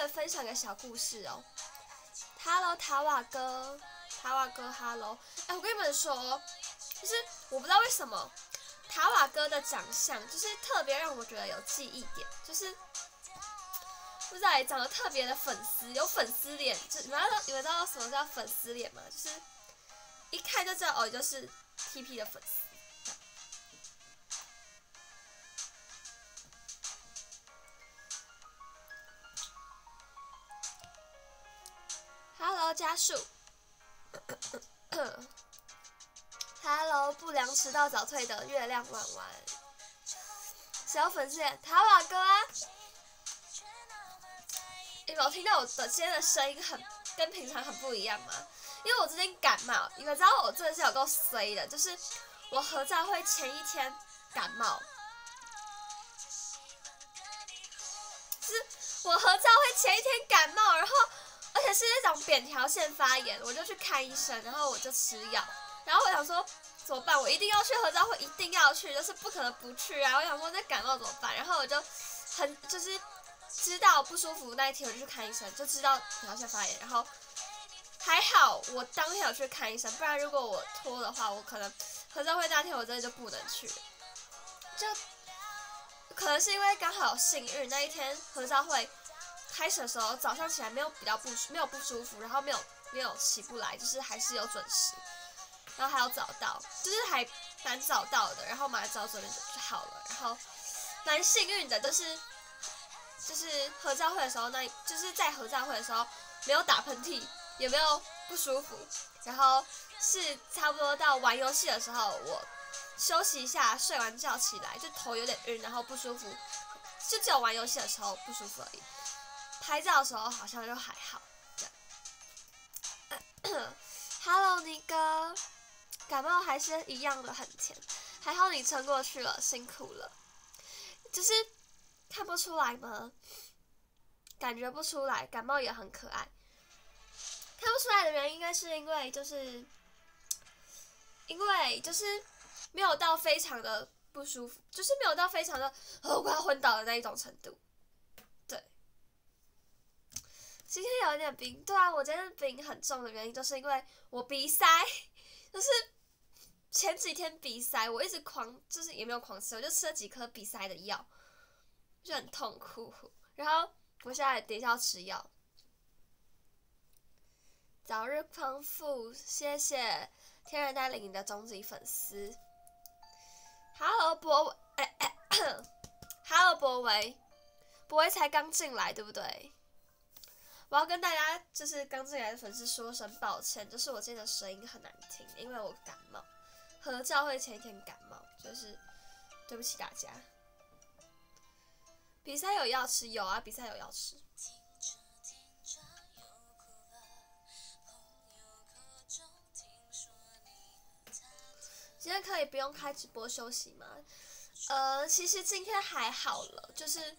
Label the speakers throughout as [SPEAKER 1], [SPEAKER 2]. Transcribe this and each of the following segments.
[SPEAKER 1] 分享个小故事哦。Hello， 塔瓦哥 ，Hello。哎，我跟你们说，就是我不知道为什么塔瓦哥的长相就是特别让我觉得有记忆点，就是不知道也长得特别的有粉丝脸。就你们知道什么叫粉丝脸吗？就是一看就知道哦，就是 TP 的粉丝。Hello， 家树。Hello， 不良迟到早退的月亮弯弯。小粉丝脸，塔瓦哥啊！你们有听到我的今天的声音跟平常很不一样吗？因为我最近感冒，你们知道我真的是有够衰的，就是我合照会前一天感冒，就是我合照会前一天感冒，然后而且是那种扁桃腺发炎，我就去看医生，然后我就吃药，然后我想说怎么办？我一定要去合照会，一定要去，就是不可能不去啊！我想说那感冒怎么办？然后我就就是知道不舒服那一天我就去看医生，就知道扁桃腺发炎，然后还好我当天有去看医生，不然如果我拖的话，我可能合照会那天我真的就不能去了。就可能是因为刚好幸运那一天合照会开始的时候，早上起来没有不舒服，然后没有起不来，就是还是有准时，然后还有早到，就是还蛮早到的，然后马上早准就好了，然后蛮幸运的，就是合照会的时候就是在合照会的时候没有打喷嚏，也没有不舒服，然后是差不多到玩游戏的时候，我休息一下，睡完觉起来就头有点晕，然后不舒服，就只有玩游戏的时候不舒服而已。拍照的时候好像就还好。Hello， 尼哥，感冒还是一样的很甜，还好你撑过去了，辛苦了。就是看不出来吗？感觉不出来，感冒也很可爱。看不出来的原因应该是因为就是没有到非常的不舒服，就是没有到非常的我要昏倒的那一种程度。对，今天有一点鼻，对啊，我今天鼻音很重的原因就是因为我鼻塞，就是前几天鼻塞，我一直就是也没有狂吃，我就吃了几颗鼻塞的药，就很痛苦。然后我现在等一下要吃药。早日康复，谢谢天然带领的终极粉丝。Hello， Hello， 博维才刚进来，对不对？我要跟大家就是刚进来的粉丝说声抱歉，就是我今天的声音很难听，因为我感冒，合照会前一天感冒，就是对不起大家。比赛有药吃，有啊，比赛有药吃。今天可以不用开直播休息吗？其实今天还好了，就是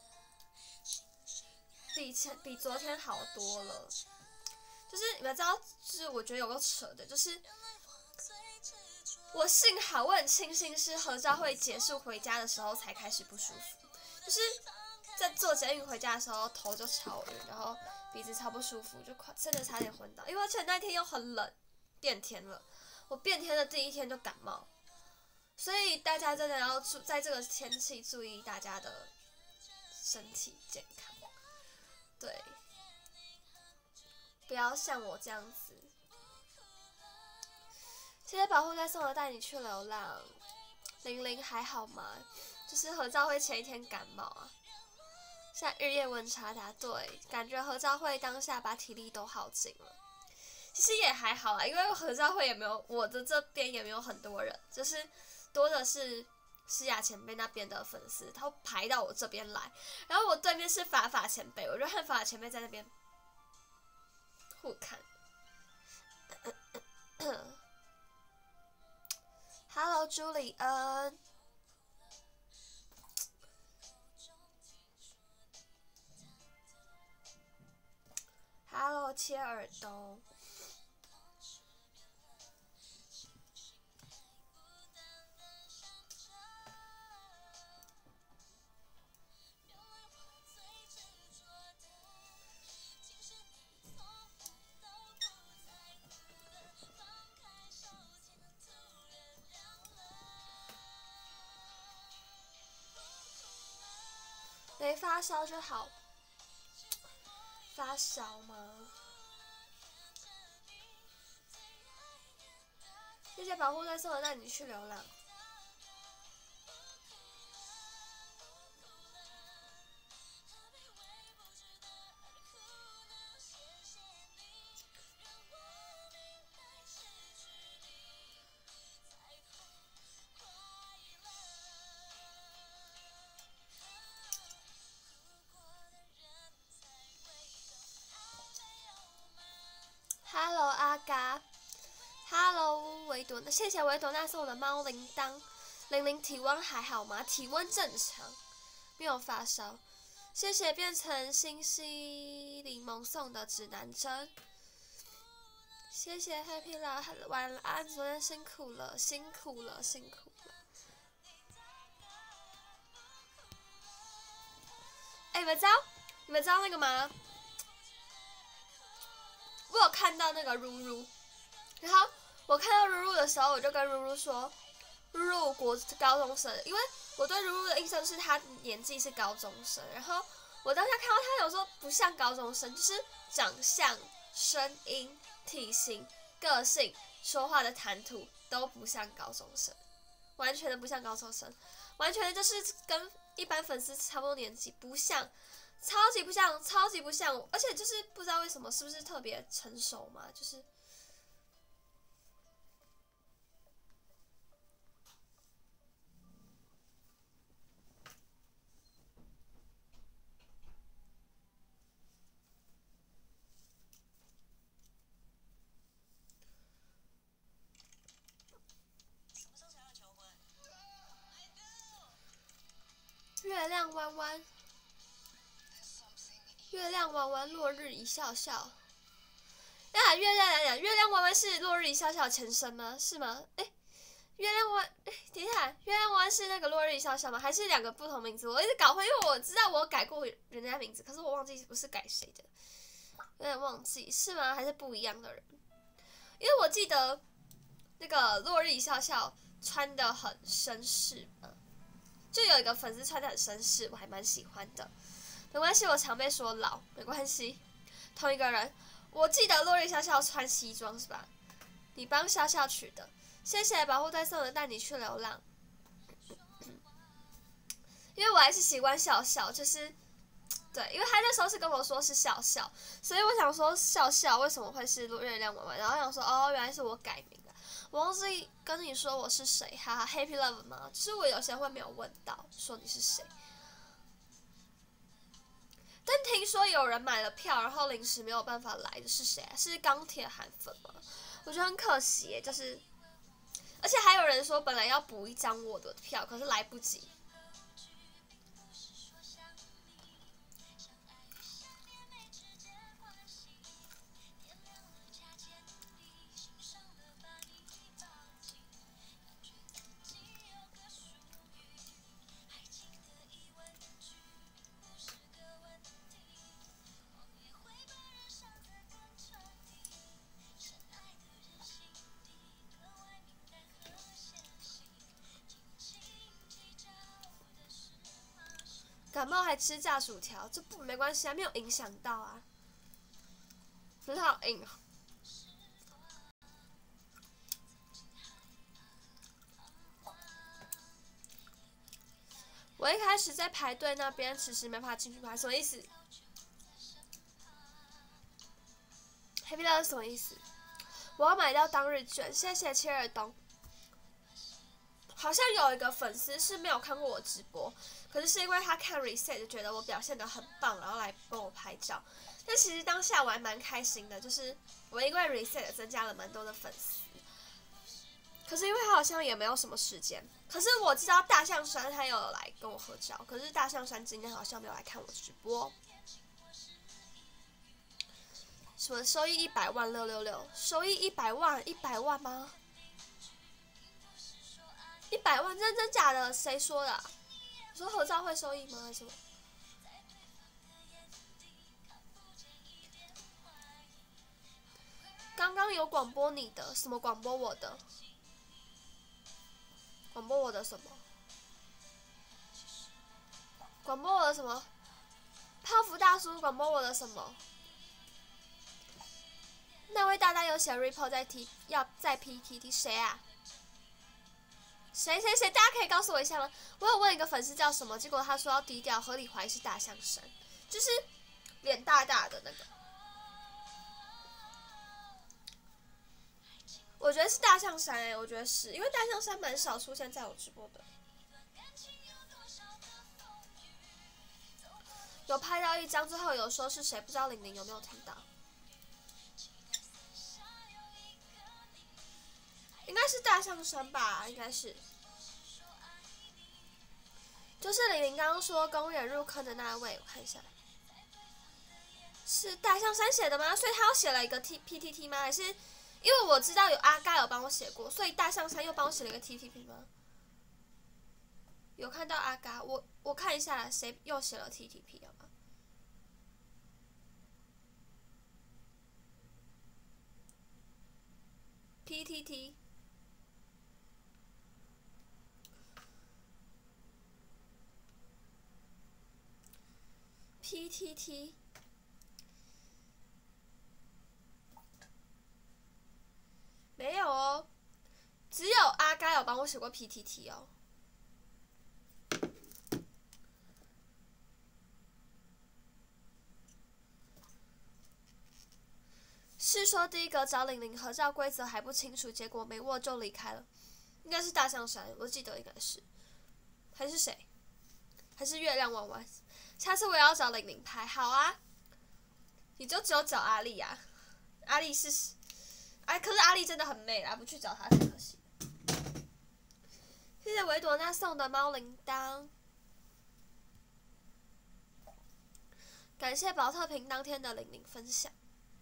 [SPEAKER 1] 比昨天好多了。就是你们知道，就是我觉得有够扯的，就是我幸好我很庆幸是合照会结束回家的时候才开始不舒服，就是在坐捷运回家的时候头就超晕，然后鼻子超不舒服，就真的差点昏倒，因为而且那天又很冷，变天了，我变天的第一天就感冒。所以大家真的要在这个天气注意大家的身体健康，对，不要像我这样子。谢谢保护在送的带你去流浪，玲还好吗？就是合照会前一天感冒啊，现在日夜温差大，对，感觉合照会当下把体力都耗尽了。其实也还好啦，因为合照会也没有我的这边也没有很多人，就是多的是诗雅前辈那边的粉丝，他排到我这边来，然后我对面是法前辈，我就和法前辈在那边互看。Hello， 朱里恩。Hello， 切耳朵。 没发烧就好。发烧吗？谢谢保护队送的带你去流浪。Hello 阿嘎 ，Hello 维多纳，谢谢维多纳送的猫铃铛。玲玲体温还好吗？体温正常，没有发烧。谢谢变成星星柠檬送的指南针。谢谢 Happy 啦，晚安，昨天辛苦了，辛苦了，辛苦了。你们知道那个吗？我有看到那个如如，然后我看到如如的时候，我就跟如如说，如如高中生，因为我对如如的印象是她年纪是高中生，然后我当下看到她有时候不像高中生，就是长相、声音、体型、个性、说话的谈吐都不像高中生，完全的不像高中生，完全就是跟一般粉丝差不多年纪，不像。超级不像，超级不像，而且就是不知道为什么，是不是特别成熟嘛？就是月亮弯弯，月亮弯弯，落日一笑笑。那月亮来讲，月亮弯弯是落日一笑笑的前身吗？是吗？月亮弯，等一下，月亮弯是那个落日一笑笑吗？还是两个不同名字？我一直搞混，因为我知道我改过人家名字，可是我忘记我是改谁的，有点忘记是吗？还是不一样的人？因为我记得那个落日一笑笑穿的很绅士嘛，就有一个粉丝穿的很绅士，我还蛮喜欢的。没关系，我常被说老，没关系，同一个人。我记得落日笑笑穿西装是吧？你帮笑笑取的，谢谢保护队送的带你去流浪。因为我还是习惯笑笑，就是对，因为他那时候是跟我说是笑笑，所以我想说笑笑为什么会是月亮弯弯，然后想说哦，原来是我改名了。我忘记跟你说我是谁，哈哈 ，Happy Love 吗？就是我有些会没有问到，说你是谁。但听说有人买了票，然后临时没有办法来的是谁啊？是钢铁韩粉吗？我觉得很可惜耶，就是，而且还有人说本来要补一张我的票，可是来不及。感冒还吃炸薯条，这不没关系啊，没有影响到啊，很好硬啊。我一开始在排队那边，迟迟没法进去排，什么意思 ？Happy Love 什么意思？我要买到当日券，谢谢切尔东。好像有一个粉丝是没有看过我直播，可是是因为他看 reset 觉得我表现得很棒，然后来帮我拍照。但其实当下我还蛮开心的，就是我因为 reset 增加了蛮多的粉丝。可是因为他好像也没有什么时间，可是我知道大象山他有来跟我合照，可是大象山今天好像没有来看我直播。什么收益100万666？收益100万？100万吗？100万？真假的？谁说的、啊？你说合照会收益吗？还是什么？刚刚有广播你的，什么广播我的？广播我的什么？ 广播我的什么？泡芙大叔广播我的什么？那位大大有写 report 在 PTT 谁啊？谁？大家可以告诉我一下吗？我有问一个粉丝叫什么，结果他说要低调，合理怀疑是大象山，就是脸大大的那个。我觉得是大象山我觉得是因为大象山蛮少出现在我直播的。有拍到一张，最后有说是谁，不知道玲玲有没有听到？应该是大象山吧，应该是。就是玲玲刚刚说公园入坑的那位，我看一下，是大象山写的吗？所以他又写了一个 PTT 吗？还是因为我知道有阿嘎有帮我写过，所以大象山又帮我写了一个 TTP 吗？有看到阿嘎，我看一下谁又写了 TTP 好吗？PTT。PTT 没有哦，只有阿嘎有帮我写过 PTT 哦。是说第一个找玲玲合照规则还不清楚，结果没握就离开了，应该是大象山，我记得应该是，还是谁？还是月亮弯弯？下次我也要找玲玲拍，好啊。你就只有找阿丽啊？阿丽是，可是阿丽真的很美啦，不去找她太可惜。谢谢维朵娜送的猫铃铛，感谢宝特瓶当天的玲玲分享。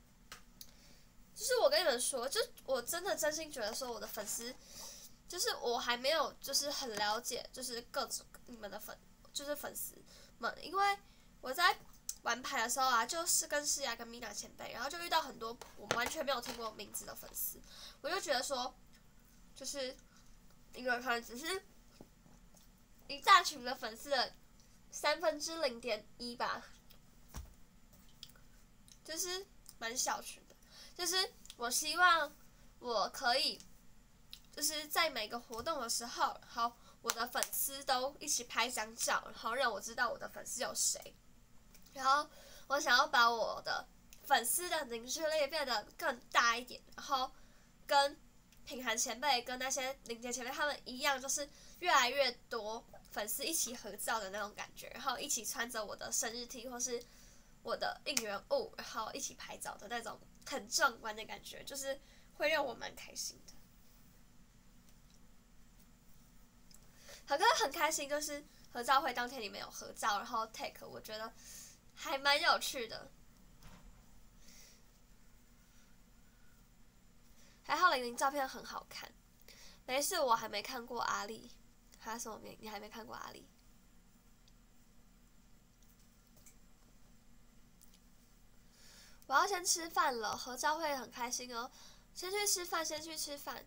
[SPEAKER 1] 就是我跟你们说，就我真的真心觉得说我的粉丝，就是我还没有就是很了解，就是各种你们的就是粉丝们，因为我在玩牌的时候啊，就是跟诗雅跟米娜前辈，然后就遇到很多我完全没有听过名字的粉丝，我就觉得说，就是你们可能只是一大群的粉丝的0.1%吧，就是蛮小群的。就是我希望我可以，就是在每个活动的时候，好，我的粉丝都一起拍张照，然后让我知道我的粉丝有谁。然后我想要把我的粉丝的凝聚力变得更大一点，然后跟品涵前辈跟那些玲姐前辈他们一样，就是越来越多粉丝一起合照的那种感觉，然后一起穿着我的生日 T 或是我的应援物，然后一起拍照的那种很壮观的感觉，就是会让我蛮开心的。好，很开心，就是合照会当天你们有合照，然后 take， 我觉得还蛮有趣的。还好玲玲照片很好看，没事，我还没看过阿丽，还什么名？你还没看过阿丽？我要先吃饭了，合照会很开心哦。先去吃饭。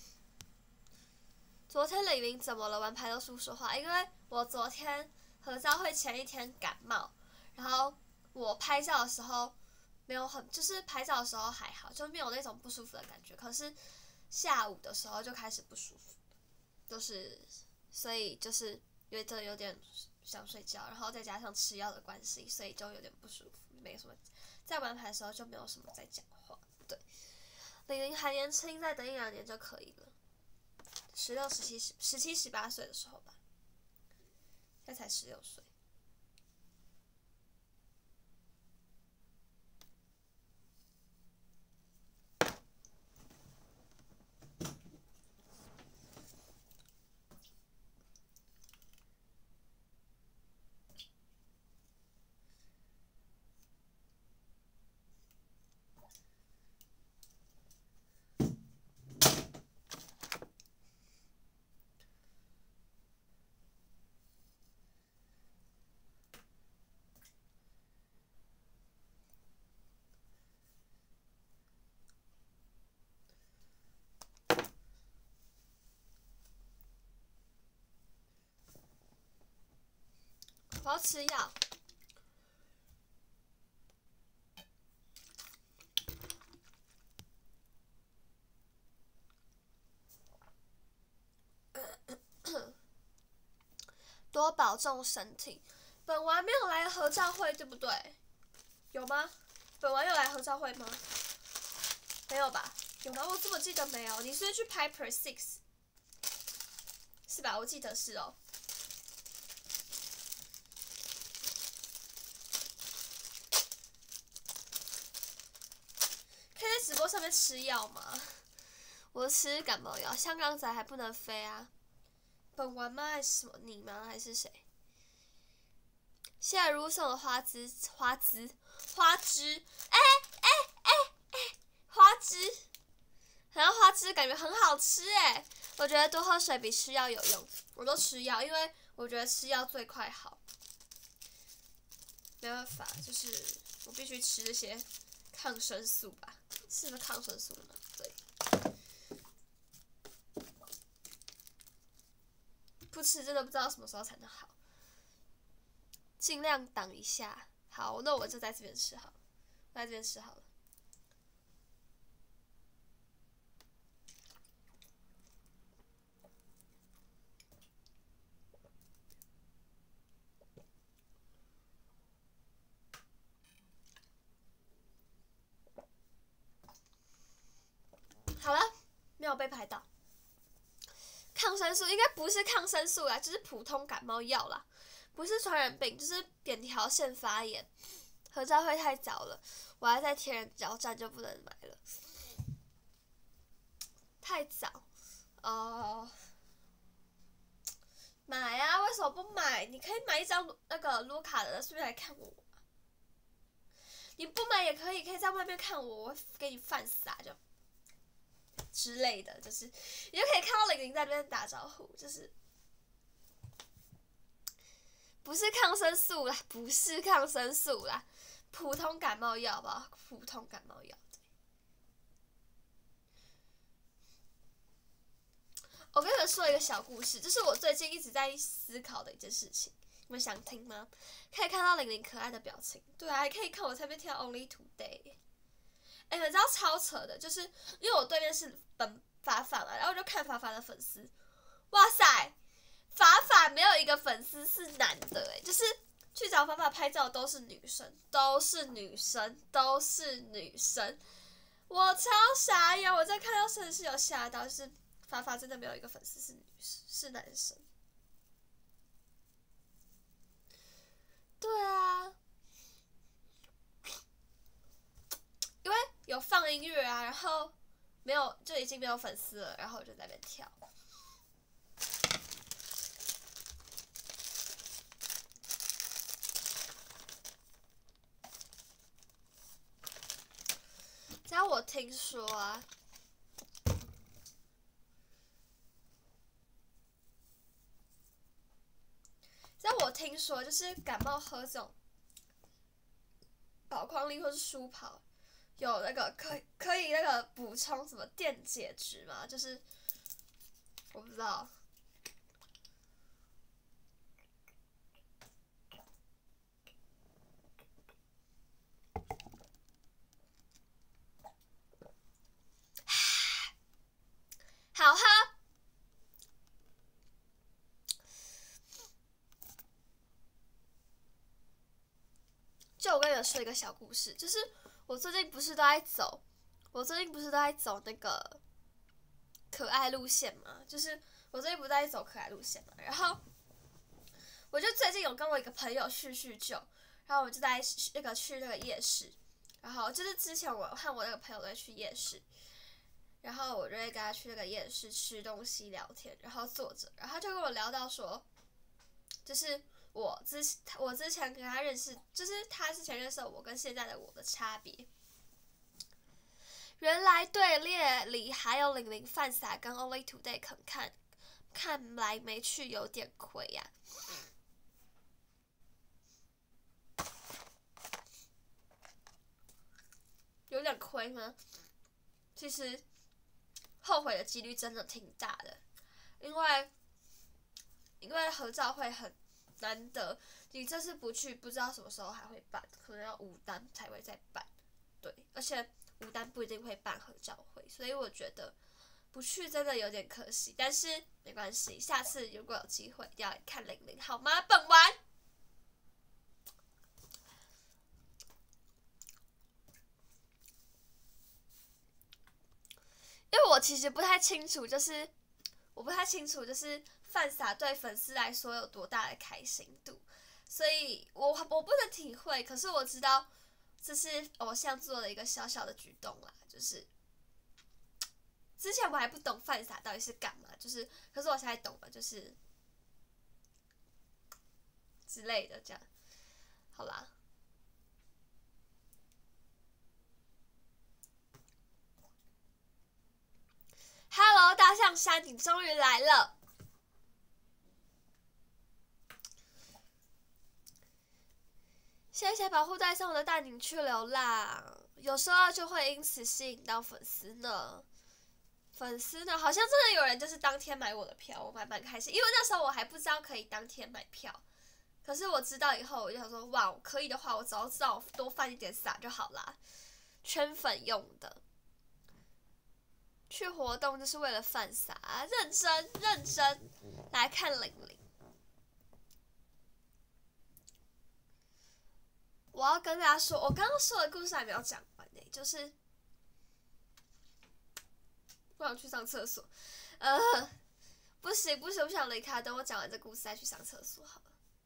[SPEAKER 1] 昨天李玲怎么了？玩牌都不说话，因为我昨天合照会前一天感冒，然后我拍照的时候没有就是拍照的时候还好，就没有那种不舒服的感觉。可是下午的时候就开始不舒服，就是所以就是觉得有点想睡觉，然后再加上吃药的关系，所以就有点不舒服，没什么。在玩牌的时候就没有什么在讲话，对。玲玲还年轻，再等1-2年就可以了。16、17、18岁的时候吧，现在才16岁。 吃药。多保重身体。本丸没有来合照会，对不对？有吗？本丸有来合照会吗？没有吧？有吗？我怎么记得没有？你是去拍 Per Six 是吧？我记得是哦。可以在直播上面吃药吗？我吃感冒药，香港仔还不能飞啊。本丸吗？还是什么？你吗？还是谁？谢谢如送的花枝，花枝，花枝然后花枝感觉很好吃哎，我觉得多喝水比吃药有用。我都吃药，因为我觉得吃药最快好。没办法，就是我必须吃这些抗生素吧？是不是抗生素吗？对。不吃真的不知道什么时候才能好。尽量挡一下。好，那我就在这边吃好了，在这边吃好了。好了，没有被拍到。抗生素应该不是抗生素啦，就是普通感冒药啦，不是传染病，就是扁桃腺发炎。合照会太早了，我还在天人交战就不能买了。太早，买啊！为什么不买？你可以买一张那个卢卡的，顺便来看我。你不买也可以，可以在外面看我，我会给你饭撒就之类的，就是你就可以看到玲玲在那边打招呼，就是不是抗生素啦，不是抗生素啦，普通感冒药吧，普通感冒药。我跟你们说一个小故事，这是我最近一直在思考的一件事情，你们想听吗？可以看到玲玲可爱的表情，对啊，还可以看我在那边跳 Only Today。你们知道超扯的，就是因为我对面是法法嘛，然后我就看法法的粉丝，哇塞，法法没有一个粉丝是男的就是去找法法拍照都是女生，都是女生，都是女生，我超傻眼，我在看到真的是有吓到，就是法法真的没有一个粉丝是男生。对啊，因为有放音乐啊，然后没有就已经没有粉丝了，然后我就在那边跳。只要我听说啊，只要我听说，就是感冒喝这种宝矿力或是舒跑，有那个可以那个补充什么电解质吗？就是我不知道。好喝。就我跟你们说一个小故事，就是我最近不是都在走那个可爱路线嘛，就是我最近不是在走可爱路线嘛，然后我就最近有跟我一个朋友叙旧，然后我就在去那个夜市，然后就是之前我和我那个朋友都会去夜市，然后我就会跟他去那个夜市吃东西聊天，然后坐着，然后他就跟我聊到说，就是我之前跟他认识，就是他之前认识我跟现在的我的差别。原来队列里还有玲玲、范撒跟 Only Today 肯看来没去有点亏呀。有点亏吗？其实后悔的几率真的挺大的，因为合照会很难得，你这次不去，不知道什么时候还会办，可能要5单才会再办。对，而且5单不一定会办合照会，所以我觉得不去真的有点可惜。但是没关系，下次如果有机会，一定要来看00好吗？本完。因为我其实不太清楚，就是犯傻对粉丝来说有多大的开心度，所以我不能体会，可是我知道这是偶像做的一个小小的举动啦，就是之前我还不懂犯傻到底是干嘛，就是可是我现在懂了，就是之类的这样，好啦。Hello， 大象山，你终于来了。谢谢保护带送的带你去流浪，有时候就会因此吸引到粉丝呢。粉丝呢，好像真的有人就是当天买我的票，我蛮开心，因为那时候我还不知道可以当天买票。可是我知道以后，我就想说，哇，可以的话，我早知道我多放一点撒就好啦，圈粉用的。去活动就是为了犯傻，认真来看00。我要跟大家说，我刚刚说的故事还没有讲完呢，就是我想去上厕所，不行，不想离开，等我讲完这故事再去上厕所好了。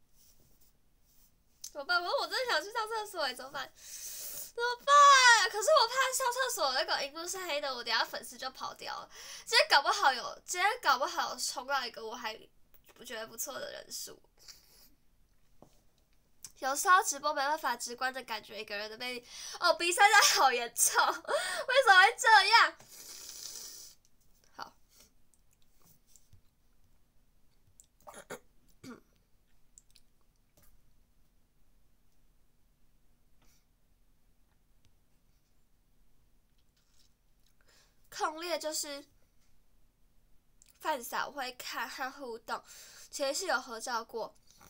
[SPEAKER 1] 怎么办？我真的想去上厕所怎么办？怎么办？可是我怕上厕所那个荧幕是黑的，我等下粉丝就跑掉了。今天搞不好有冲到一个我还不觉得不错的人数。有时候直播没办法直观的感觉一个人的魅力。哦，鼻塞在好严重，为什么会这样？好。控列就是犯傻会看和互动，其实是有合照过。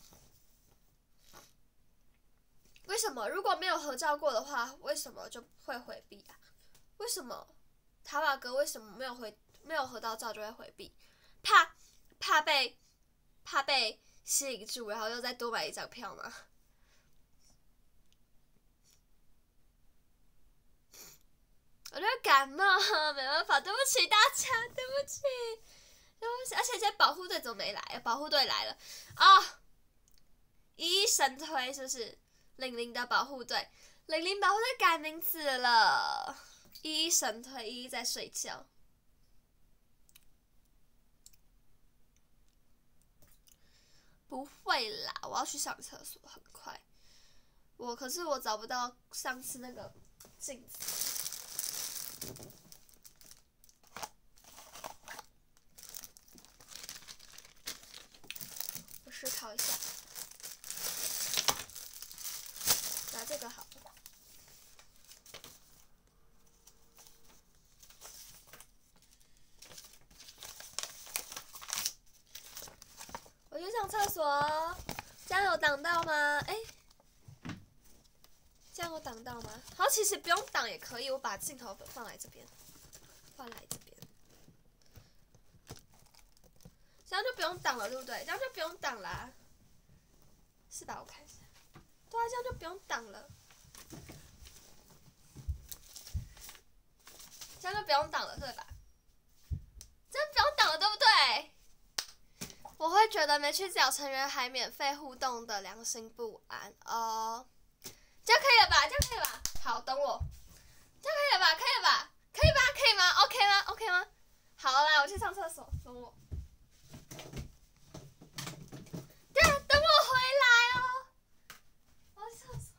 [SPEAKER 1] 为什么如果没有合照过的话，为什么就会回避啊？为什么塔瓦哥为什么没有合到照就会回避？怕被吸引住，然后又再多买一张票吗？我就感冒，没办法，对不起大家，对不起。而且今天保护队怎么没来？保护队来了啊！一神推是不是？00的保护队，00保护队改名字了。一神推，一在睡觉。不会啦，我要去上厕所，很快。可是我找不到上次那个镜子。我思考一下，拿这个好了。我去上厕所，这样有挡到吗？这样有挡到吗？好，其实不用挡也可以，我把镜头放来这边，这样就不用挡了，对不对？这样就不用挡啦，是吧？我看一下，对啊，这样就不用挡了，这样就不用挡了，对吧？这样不用挡了，对不对？我会觉得没去找成员还免费互动的良心不安哦。这样可以了吧？这样可以吧？好，等我。这样可以了吧？可以了吧？可以吧？可以吗 ？OK 吗 ？OK 吗？好，来，我去上厕所，等我。对，等我回来哦。我要上厕所。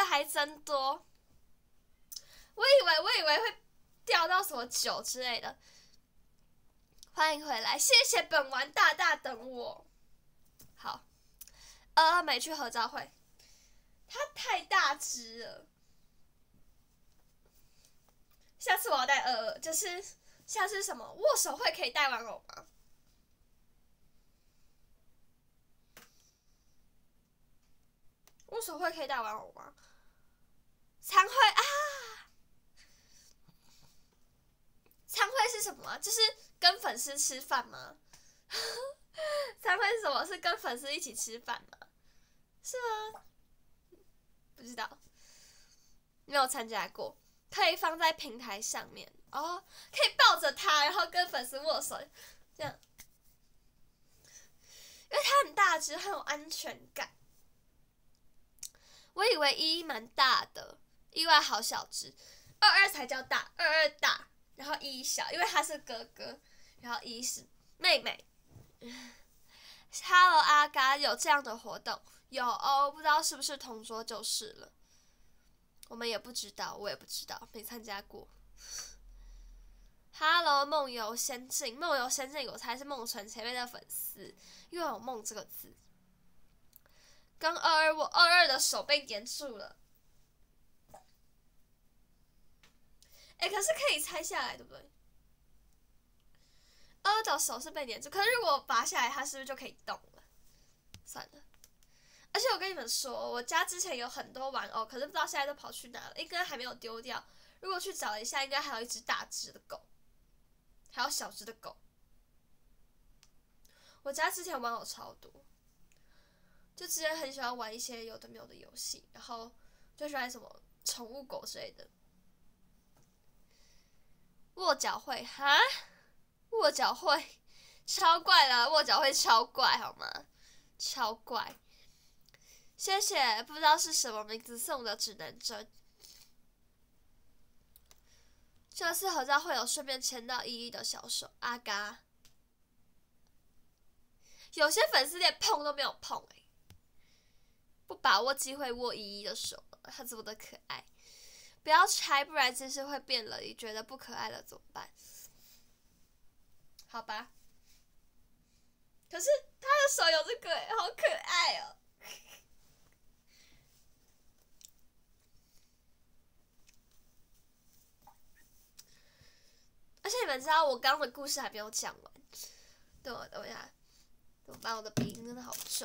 [SPEAKER 1] 还真多。我以为会掉到什么9之类的。欢迎回来，谢谢本丸大大等我。好，22没去合照会，他太大只了。下次我要带22，就是下次什么握手会可以带玩偶吗？握手会可以带玩偶吗？餐会啊，餐会是什么啊？就是跟粉丝吃饭吗？餐会是什么？是跟粉丝一起吃饭吗？是吗？不知道，没有参加过。可以放在平台上面哦，可以抱着它，然后跟粉丝握手，这样，因为它很大只，很有安全感。我以为11蛮大的，意外好小只，22才叫大，22大，然后11小，因为他是哥哥，然后11是妹妹。Hello 阿嘎，有这样的活动？有哦，不知道是不是同桌就是了。我们也不知道，我也不知道，没参加过。Hello 梦游仙境，梦游仙境我才是梦纯前面的粉丝，因为有梦这个字。跟22，我22的手被粘住了。可是可以拆下来，对不对？22的手是被粘住，可是如果拔下来，它是不是就可以动了？算了。而且我跟你们说，我家之前有很多玩偶，可是不知道现在都跑去哪了，应该还没有丢掉。如果去找一下，应该还有一只大只的狗，还有小只的狗。我家之前玩偶超多，就之前很喜欢玩一些有的没有的游戏，然后就喜欢什么宠物狗之类的。握脚会哈，握脚会超怪的，握脚会超怪好吗？超怪。谢谢，不知道是什么名字送的指南针。这次合照会有顺便牵到依依的小手，阿嘎。有些粉丝连碰都没有碰不把握机会握依依的手，她这么的可爱。不要拆，不然姿势会变了。你觉得不可爱了怎么办？好吧。可是他的手有这个好可爱哦。而且你们知道我刚刚的故事还没有讲完，等我一下，怎么办？我的鼻音真的好重。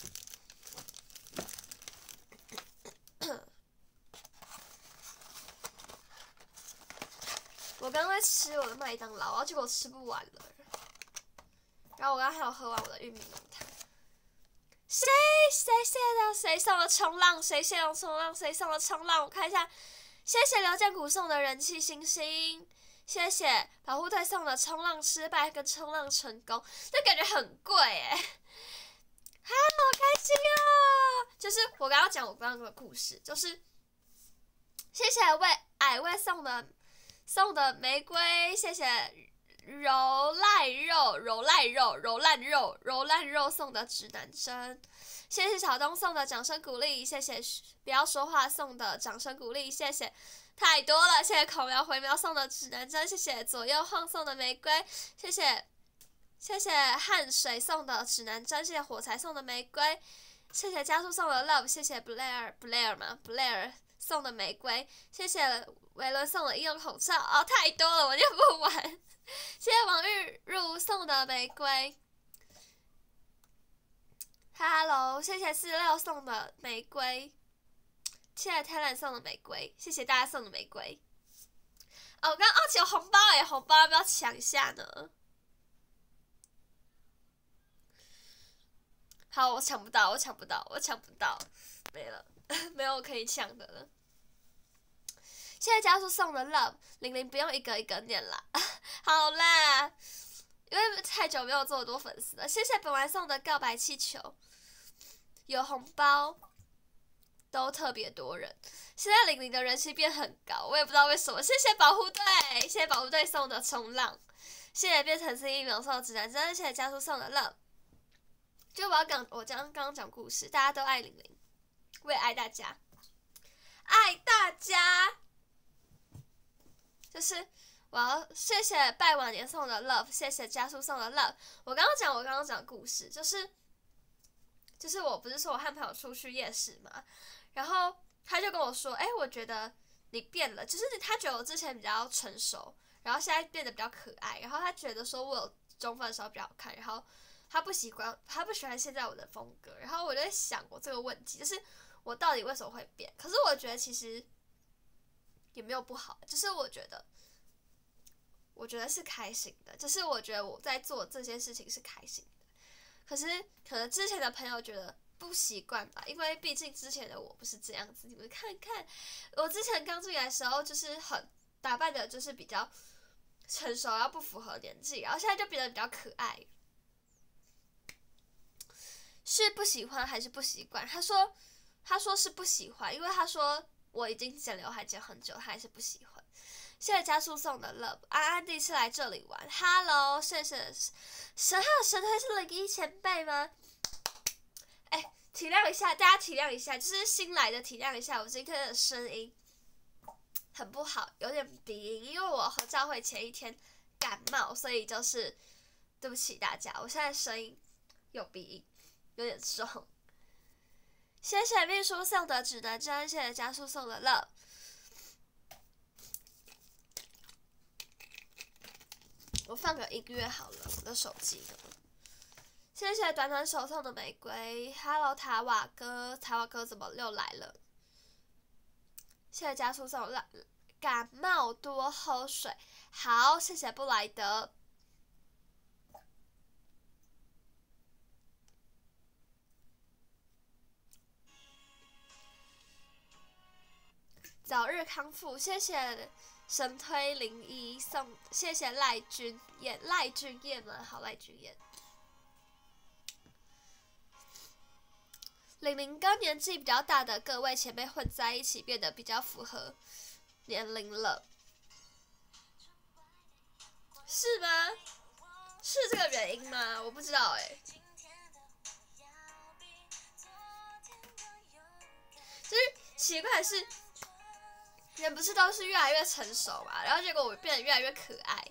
[SPEAKER 1] 我刚刚在吃我的麦当劳，然后结果吃不完了。然后我刚刚还有喝完我的玉米浓汤。谁谢了？谁送了冲浪？谁谢了冲浪？谁送了冲浪？我看一下，谢谢刘建谷送的人气星星。谢谢保护队送的冲浪失败跟冲浪成功，这感觉很贵好开心哦！就是我刚刚讲我刚刚的故事，就是谢谢为矮位送的玫瑰，谢谢柔烂肉送的指南针，谢谢小东送的掌声鼓励，谢谢不要说话送的掌声鼓励，谢谢。太多了，谢谢口苗回苗送的指南针，谢谢左右晃送的玫瑰，谢谢汗水送的指南针，谢谢火柴送的玫瑰，谢谢加速送的 love， 谢谢 Blair 送的玫瑰，谢谢维伦送的医用口罩，太多了我念不完，谢谢王玉茹送的玫瑰 ，Hello， 谢谢46送的玫瑰。谢谢 Talent 送的玫瑰，谢谢大家送的玫瑰。我刚刚有红包红包要不要抢一下呢？好，我抢不到，没了，没有可以抢的了。谢谢加速送的 love， 00不用一个一个念啦。好啦，因为太久没有这么多粉丝了。谢谢本丸送的告白气球，有红包。都特别多人，现在00的人气变很高，我也不知道为什么。谢谢保护队，谢谢保护队送的冲浪，谢谢变成1秒送的指南针，谢谢加速送的love。就我刚刚讲故事，大家都爱00，我也爱大家。 爱大家。就是我要谢谢拜晚年送的 love， 谢谢加速送的 love。我刚刚讲故事，就是我不是说我和朋友出去夜市嘛，然后他就跟我说，我觉得你变了，就是他觉得我之前比较成熟，然后现在变得比较可爱，然后他觉得说我有中分的时候比较好看，然后他不喜欢现在我的风格，然后我就在想我这个问题，就是我到底为什么会变？可是我觉得其实也没有不好，就是我觉得是开心的，就是我觉得我在做这件事情是开心的。可是可能之前的朋友觉得不习惯吧，因为毕竟之前的我不是这样子。你们看看，我之前刚进来的时候就是很打扮的，就是比较成熟，要不符合年纪，然后现在就变得比较可爱。是不喜欢还是不习惯？他说是不喜欢，因为他说我已经剪刘海剪很久，他还是不喜欢。谢谢加速送的 love， 安安第一次来这里玩 ，Hello， 谢谢神推是01前辈吗？体谅一下，大家体谅一下，就是新来的体谅一下，我今天的声音很不好，有点鼻音，因为我合照会前一天感冒，所以就是对不起大家，我现在声音有鼻音，有点重。谢谢秘书送的指南针，谢谢加速送的love。我放个音乐好了，我的手机的。谢谢短短手送的玫瑰 ，Hello 塔瓦哥怎么又来了？谢谢加速送感冒多喝水，好，谢谢布莱德。早日康复，谢谢神推01送，谢谢赖君燕吗？好，赖君燕。00跟年纪比较大的各位前辈混在一起，变得比较符合年龄了，是吗？是这个原因吗？我不知道就是奇怪的是，人不是都是越来越成熟嘛，然后结果我变得越来越可爱。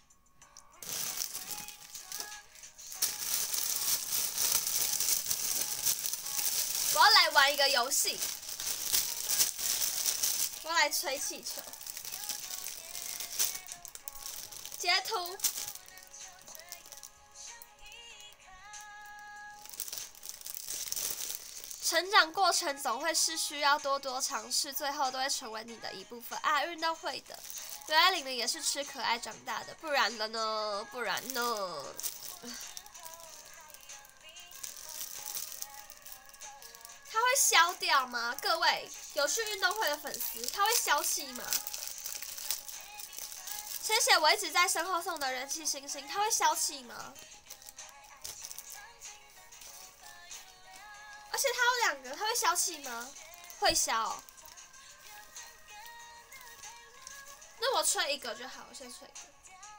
[SPEAKER 1] 我要来玩一个游戏，我要来吹气球，截图。成长过程总会是需要多多尝试，最后都会成为你的一部分啊！运动会的，原来00也是吃可爱长大的，不然了呢？不然呢？它会消掉吗？各位有去运动会的粉丝，它会消气吗？谢谢我一直在身后送的人气星星，它会消气吗？而且它有2个，它会消气吗？会消。那我吹一个就好，我先吹一个。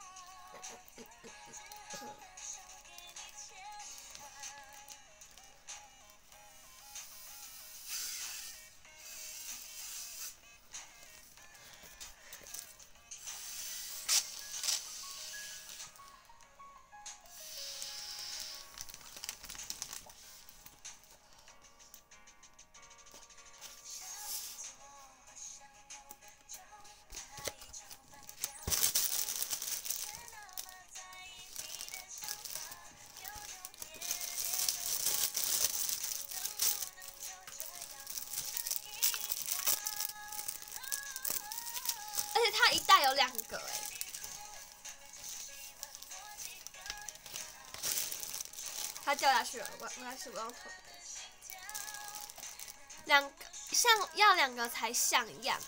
[SPEAKER 1] 它一袋有2个它掉下去了，我开始不用囤。要2个才像样。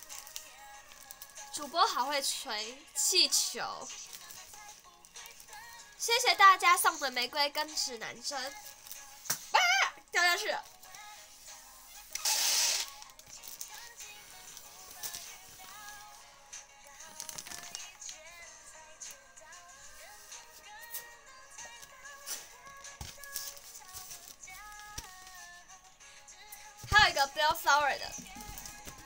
[SPEAKER 1] 主播好会吹气球，谢谢大家送的玫瑰跟指南针。啊，掉下去了。还有一个 Bell Flower 的，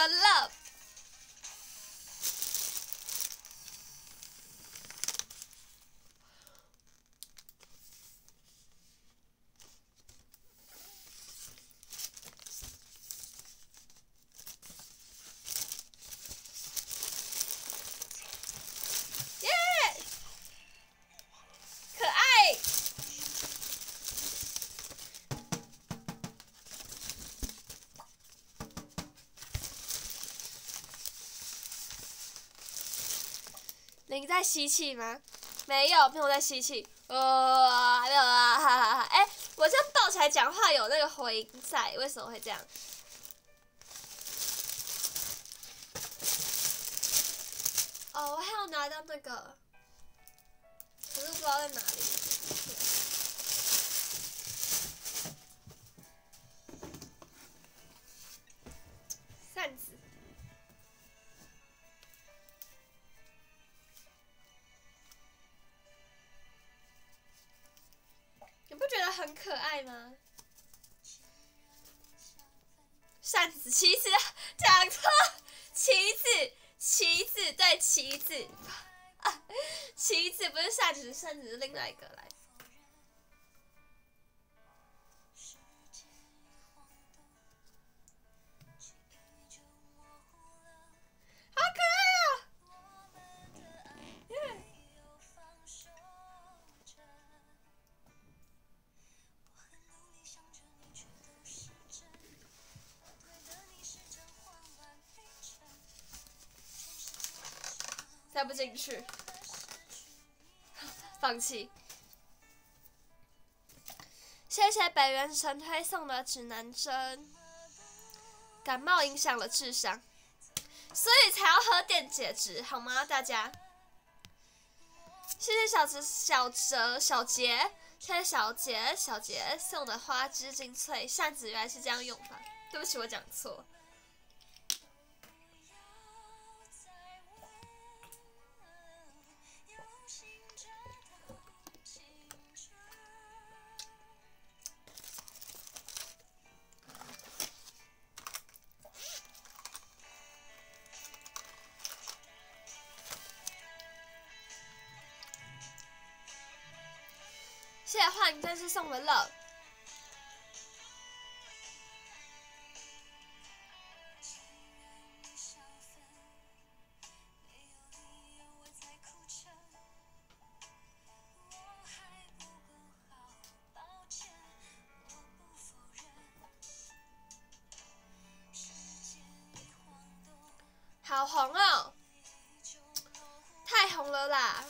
[SPEAKER 1] 的 Love。您在吸气吗？没有，没有在吸气。没有啊，哈哈哈！哎，我这样抱起来讲话有那个回音在，为什么会这样？哦，我还有拿到那个，可是不知道在哪里。扇子。你不觉得很可爱吗？扇子、旗子，讲错，旗子，旗子，对，旗子，啊，旗子不是扇子，扇子是另外一个来。好可爱啊！塞不进去，放弃。谢谢北原神推送的指南针。感冒影响了智商，所以才要喝电解质，好吗？大家。谢谢小杰，谢谢小杰送的花枝精粹扇子，原来是这样用法。对不起，我讲错。谢谢幻影战士送的 love。好红哦，太红了啦！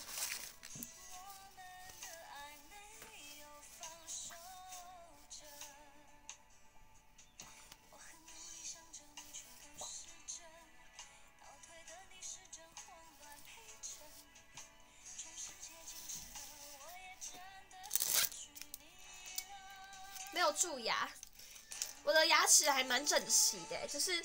[SPEAKER 1] 没有蛀牙，我的牙齿还蛮整齐的，就是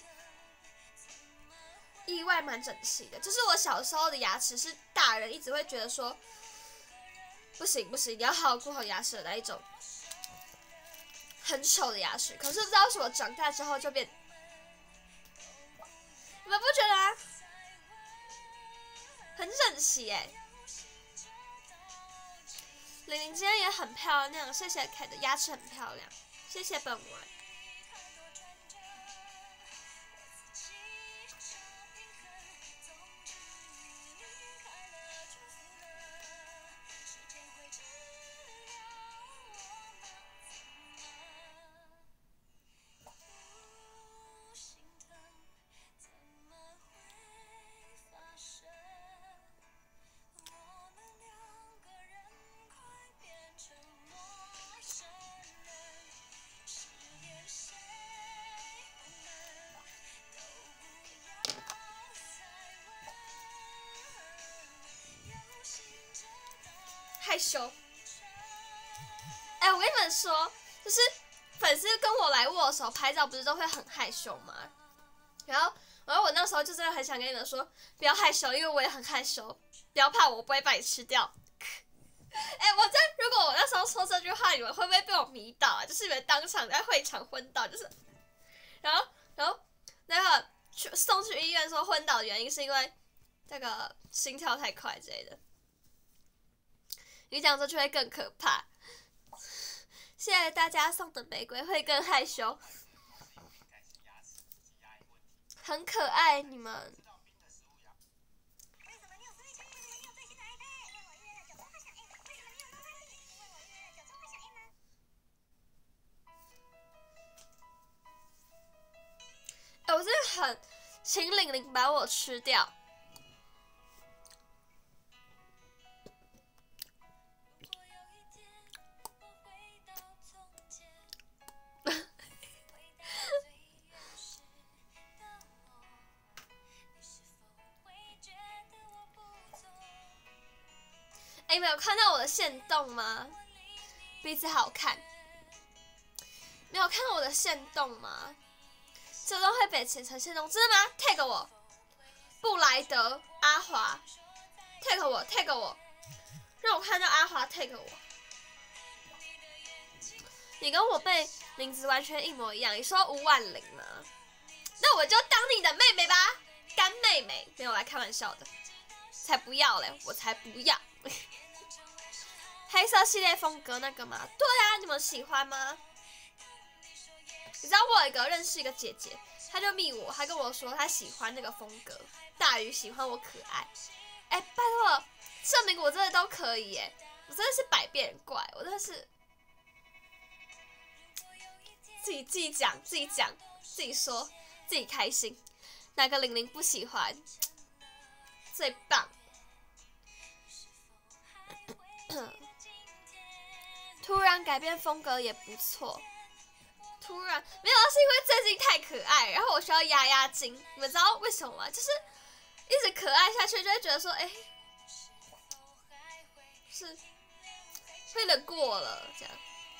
[SPEAKER 1] 意外蛮整齐的。就是我小时候的牙齿是大人一直会觉得说，不行不行，你要好好顾好牙齿的那一种，很丑的牙齿。可是不知道为什么长大之后就变，你们不觉得吗？很整齐哎。玲玲今天也很漂亮，谢谢凯的牙齿很漂亮，谢谢本文。害羞，哎，我跟你们说，就是粉丝跟我来握手拍照，不是都会很害羞吗？然后我那时候就真的很想跟你们说，不要害羞，因为我也很害羞，不要怕我不会把你吃掉。哎，如果我那时候说这句话，你们会不会被我迷倒啊？就是你们当场在会场昏倒，就是，然后那个送去医院说昏倒的原因是因为这个心跳太快之类的。你讲这就会更可怕。谢谢大家送的玫瑰，会更害羞。很可爱，你们。我真的很请玲玲把我吃掉。你们有看到我的限动吗？鼻子好看。没有看到我的限动吗？这都会被剪成限动，真的吗 ？tag 我，布莱德阿华 ，tag 我 tag 我，让我看到阿华 tag 我。你跟我背名字完全一模一样，你说5万0吗？那我就当你的妹妹吧，干妹妹。没有来开玩笑的，才不要嘞，我才不要。黑色系列风格那个吗？对啊，你们喜欢吗？你知道我有一个认识一个姐姐，她就密我，她跟我说她喜欢那个风格大于喜欢我可爱。拜托，证明我真的都可以耶！我真的是百变怪，我真的是自己讲，自己说，自己开心。哪个玲玲不喜欢？最棒！突然改变风格也不错。突然没有，是因为最近太可爱，然后我需要压惊。你们知道为什么吗？就是一直可爱下去，就会觉得说，是有点过了这样。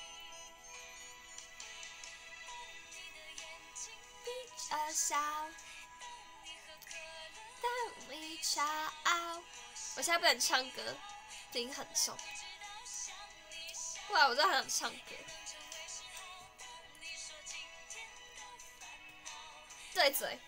[SPEAKER 1] 闭着笑，当你骄傲。我现在不能唱歌，声音很重。哇，我真的很想唱歌。对嘴。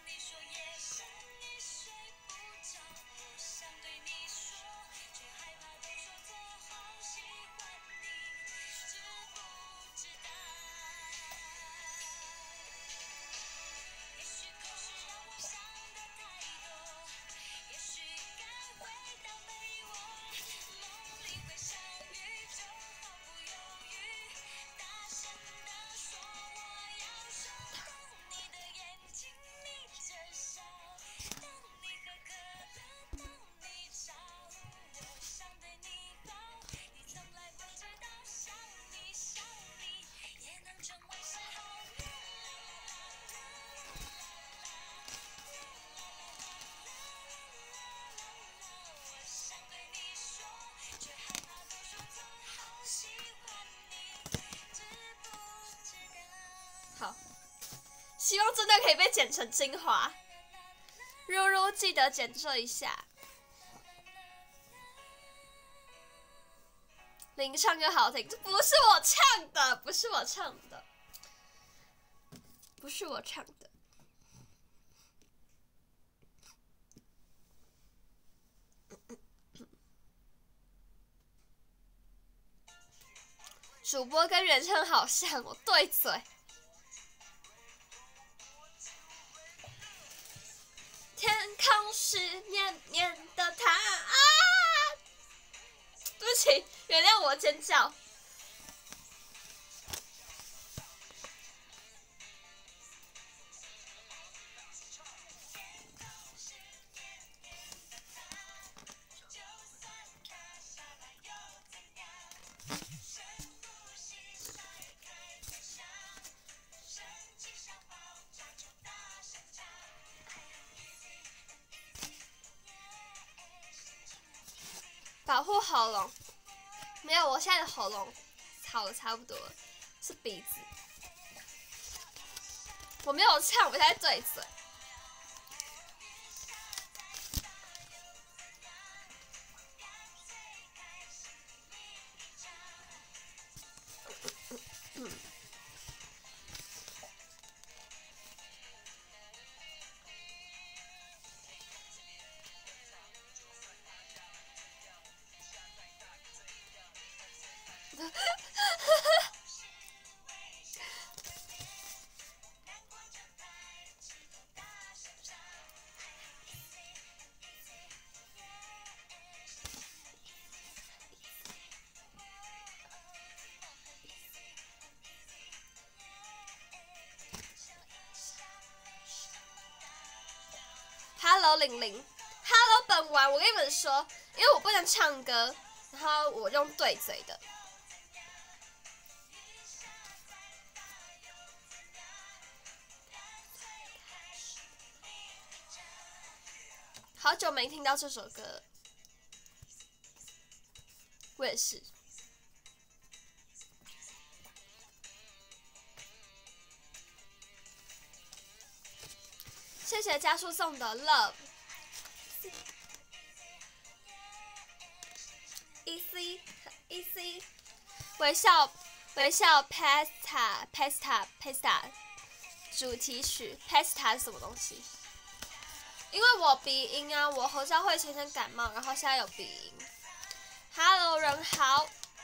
[SPEAKER 1] 好，希望真的可以被剪成精华。如如记得剪这一下。林唱歌好听，这不是我唱的，不是我唱的，不是我唱的。主播跟原唱好像哦，对嘴。天空是绵绵的它啊！对不起，原谅我尖叫。保护喉咙，没有，我现在的喉咙好的差不多了，是鼻子。我没有唱，我在对嘴。 的。Hello 玲玲 ，Hello 本丸，我跟你们说，因为我不能唱歌，然后我用对嘴的。好久没听到这首歌了，我也是。谢谢家树送的 Love。Easy Easy， 微笑 Pasta 主题曲 Pasta 是什么东西？因为我鼻音啊，我侯孝慧前天感冒，然后现在有鼻音。Hello 人好。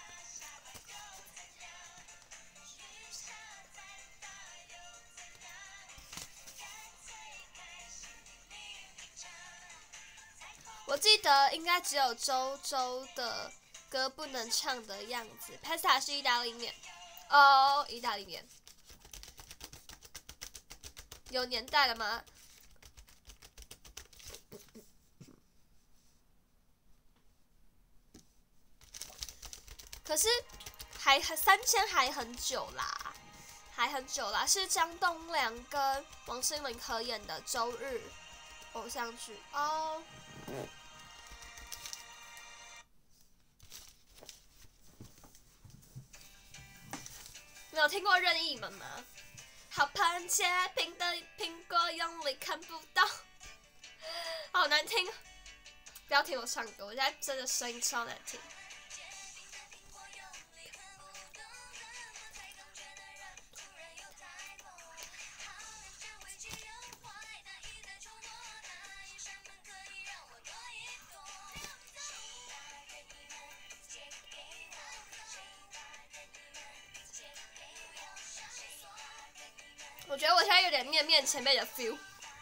[SPEAKER 1] 我记得应该只有周周的歌不能唱的样子。Pasta 是意大利面，哦，意大利面，有年代了吗？可是3000还很久啦，还很久啦，是张栋梁跟王心凌合演的周日偶像剧哦。没有听过任意门吗？好pan切平的苹果用力看不到，好难听。不要听我唱歌，我现在真的声音超难听。我觉得我现在有点面面前辈的 feel。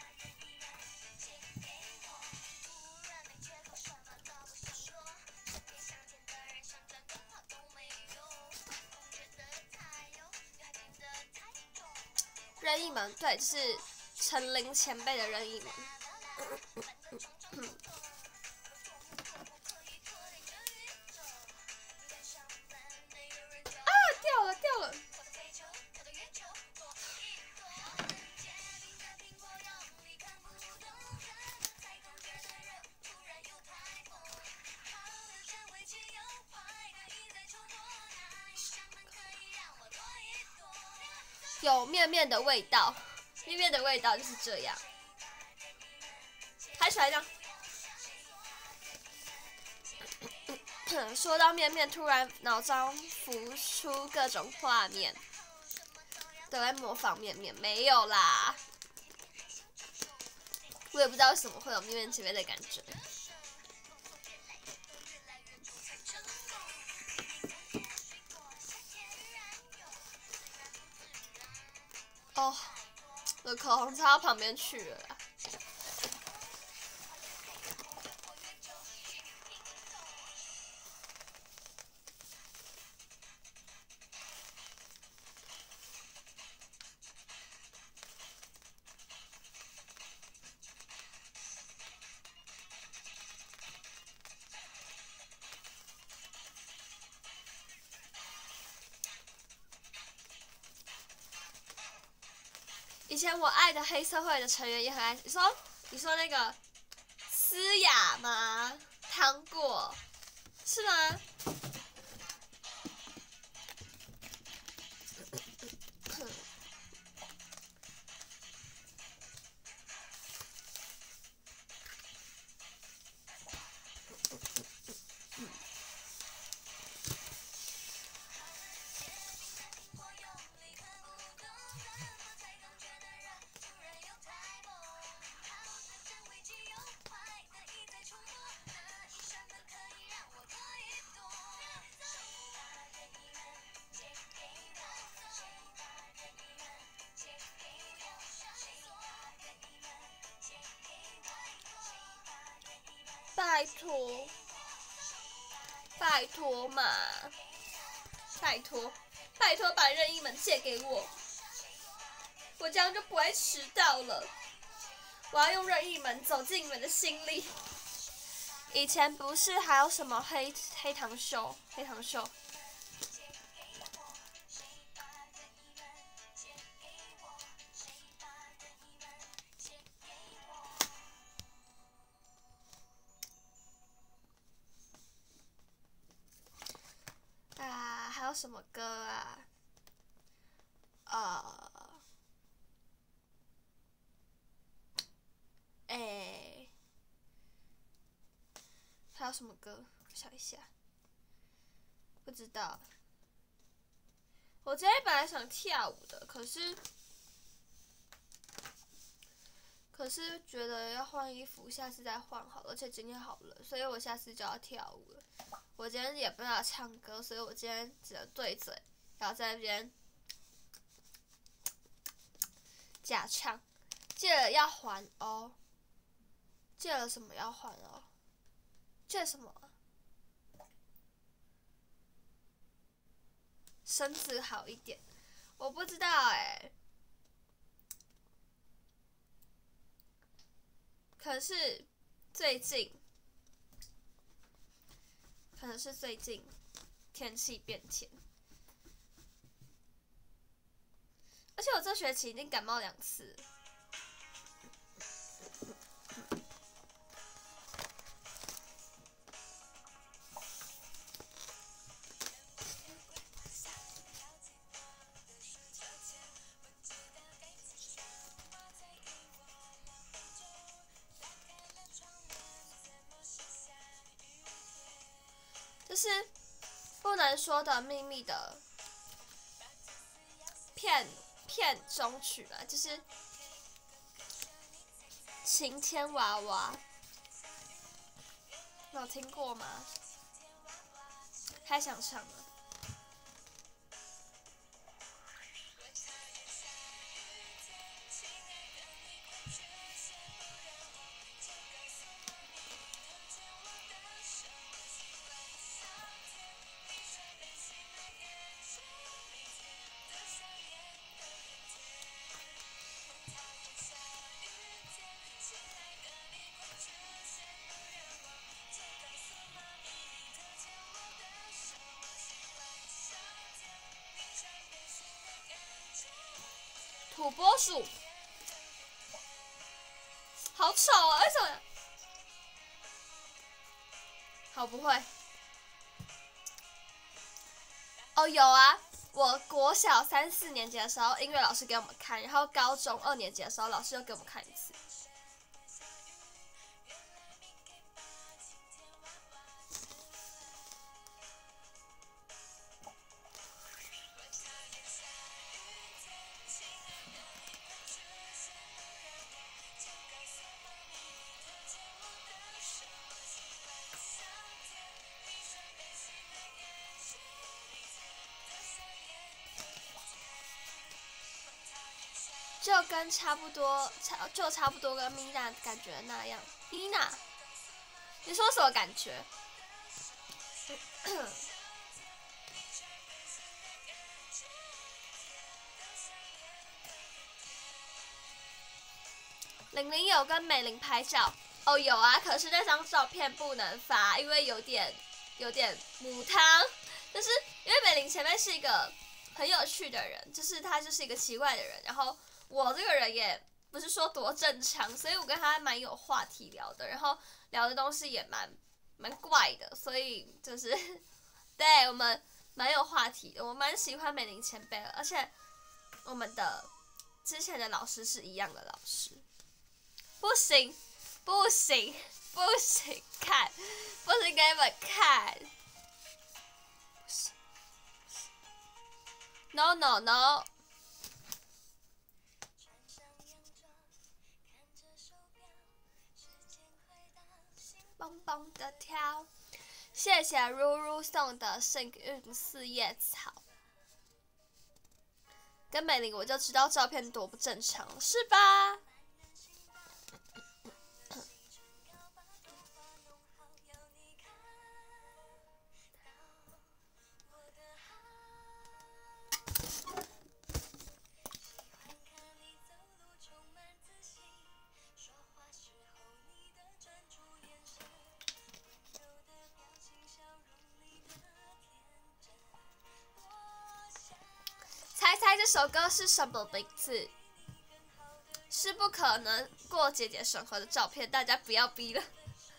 [SPEAKER 1] 任意门，对，就是陈琳前辈的任意门。啊，掉了掉了！有面面的味道，面面的味道就是这样。还喜欢这样。说到面面，突然脑中浮出各种画面，都在模仿面面，没有啦。我也不知道为什么会有面面前面的感觉。哦，我的口红擦到旁边去了啦。以前我爱的黑社会的成员也很爱，你说那个思雅吗？糖果是吗？ 拜托，拜托嘛，拜托，拜托把任意门借给我，我这样就不会迟到了。我要用任意门走进你们的心里。以前不是还有什么黑糖秀？啊，还有什么歌啊？还有什么歌？我想一下，不知道。我今天本来想跳舞的，可是觉得要换衣服，下次再换好了，而且今天好冷，所以我下次就要跳舞了。我今天也不知道唱歌，所以我今天只能对嘴，然后在那边假唱。借了要还哦，借了什么要还哦？借什么？身子好一点，我不知道可是最近，可能是最近天气变天，而且我这学期已经感冒2次。就是不能说的秘密的片中曲嘛，就是晴天娃娃，你有听过吗？太想唱了。土拨鼠，好丑啊！为什么？好不会。哦，有啊，我国小3、4年级的时候，音乐老师给我们看，然后高中2年级的时候，老师又给我们看一次。就跟差不多跟 Mina 感觉那样。Mina， 你说什么感觉？00有跟美玲拍照，哦有啊，可是那张照片不能发，因为有点母汤，就是因为美玲前面是一个很有趣的人，就是她就是一个奇怪的人，然后我这个人也不是说多正常，所以我跟她蛮有话题聊的，然后聊的东西也蛮怪的，所以就是对我们蛮有话题的，我蛮喜欢美玲前辈的，而且我们的之前的老师是一样的老师。不行，看，不行给你们看。No。蹦蹦的跳，谢谢如如送的幸运4叶草。跟美玲我就知道照片多不正常了，是吧？ 首歌是什么名字？是不可能过姐姐审核的照片，大家不要逼了。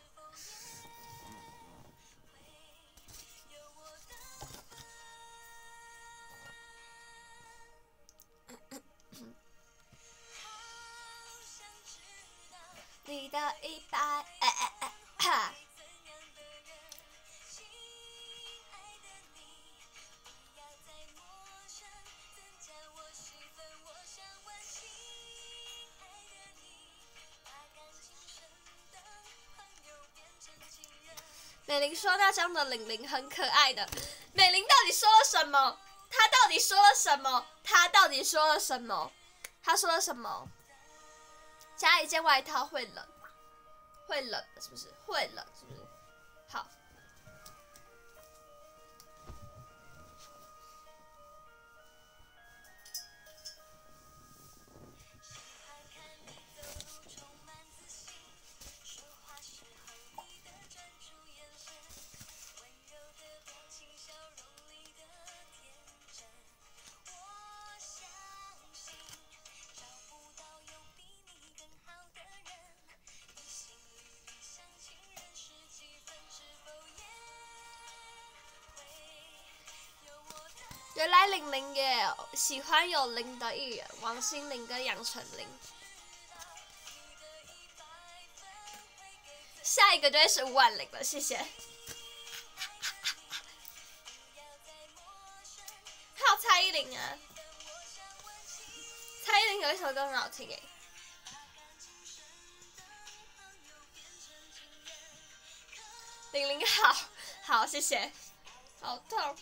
[SPEAKER 1] 你的100，美玲说那张的玲玲很可爱的，美玲到底说了什么？她到底说了什么？她到底说了什么？她说了什么？加一件外套会冷，会冷是不是？会冷是不是？好。原来玲玲也喜欢有玲的艺人，王心凌跟杨丞琳。下一个就会是伍婉玲了，谢谢。还有蔡依林啊，蔡依林有一首歌很好听诶。玲玲好，谢谢。好痛。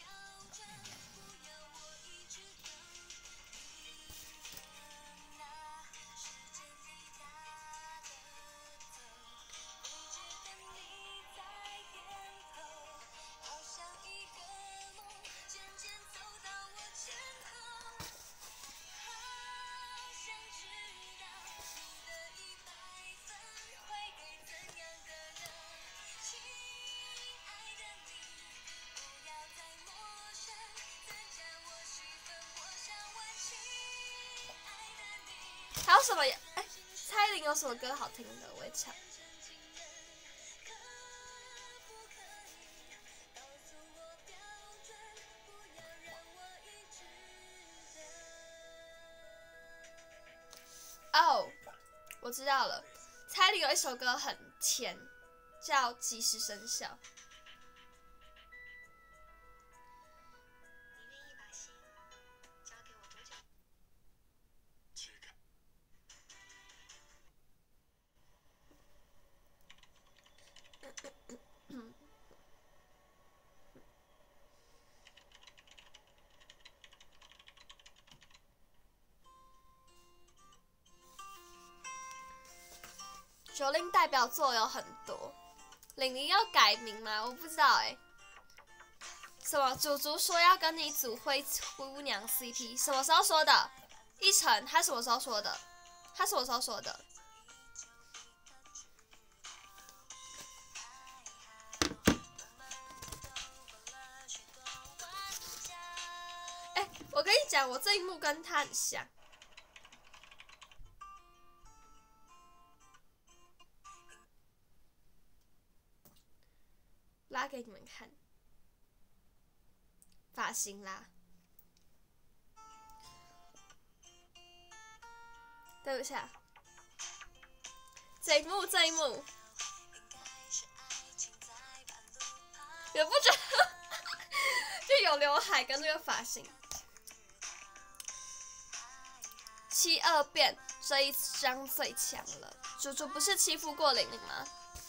[SPEAKER 1] 还有什么？哎，蔡依林有什么歌好听的？我也唱。哦，我知道了，蔡依林有一首歌很甜，叫《及时生效》。九令代表作有很多，玲玲要改名吗？我不知道哎。什么？祖祖说要跟你组灰姑娘 CP， 什么时候说的？一晨，他什么时候说的？他什么时候说的？哎，我跟你讲，我这一幕跟他很像。拉给你们看，发型啦。对不起啊，这一幕，也不觉得，就有刘海跟这个发型。72变这一张最强了，祖祖不是欺负过玲玲吗？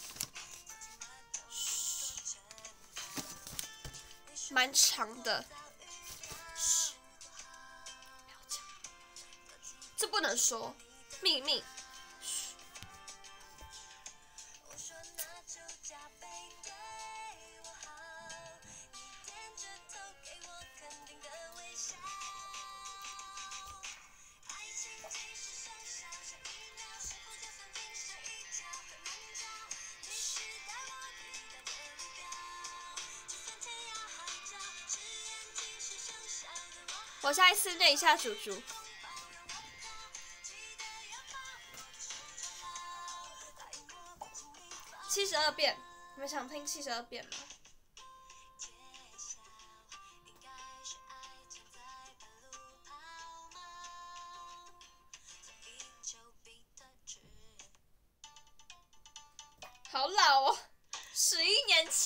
[SPEAKER 1] 蛮长的，嘘，不要讲，这不能说，秘密。嘘。 我下一次念一下猪猪。72遍，你们想听72遍吗？好老哦，11年前。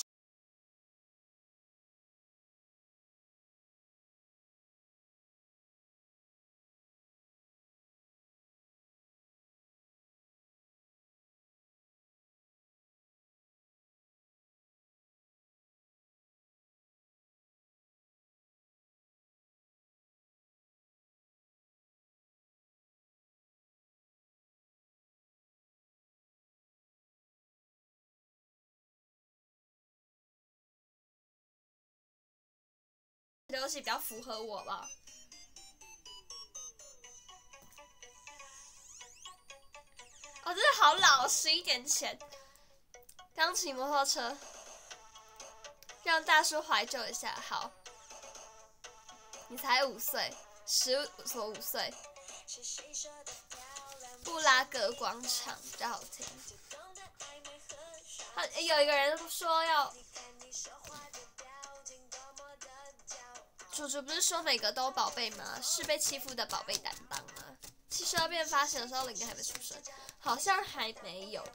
[SPEAKER 1] 游戏比较符合我吧。哦，真的好老，11年前，刚骑摩托车，让大叔怀旧一下。好，你才5岁，15所5岁。布拉格广场比较好听。有一个人说要。猪猪不是说每个都宝贝吗？是被欺负的宝贝担当吗？72遍发行的时候，林哥还没出生，好像还没有。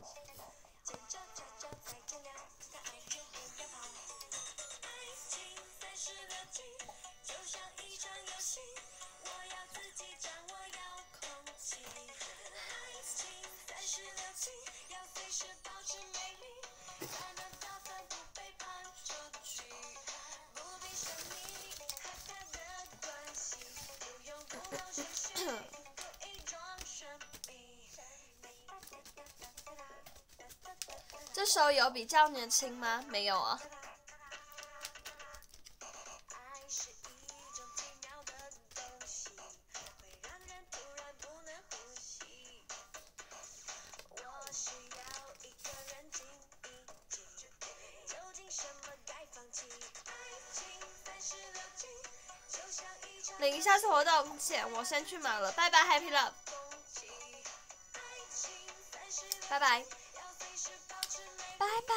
[SPEAKER 1] 这首有比较年轻吗？没有啊。领下次活动前，我先去忙了，拜拜 ，Happy Love， 拜拜，拜拜。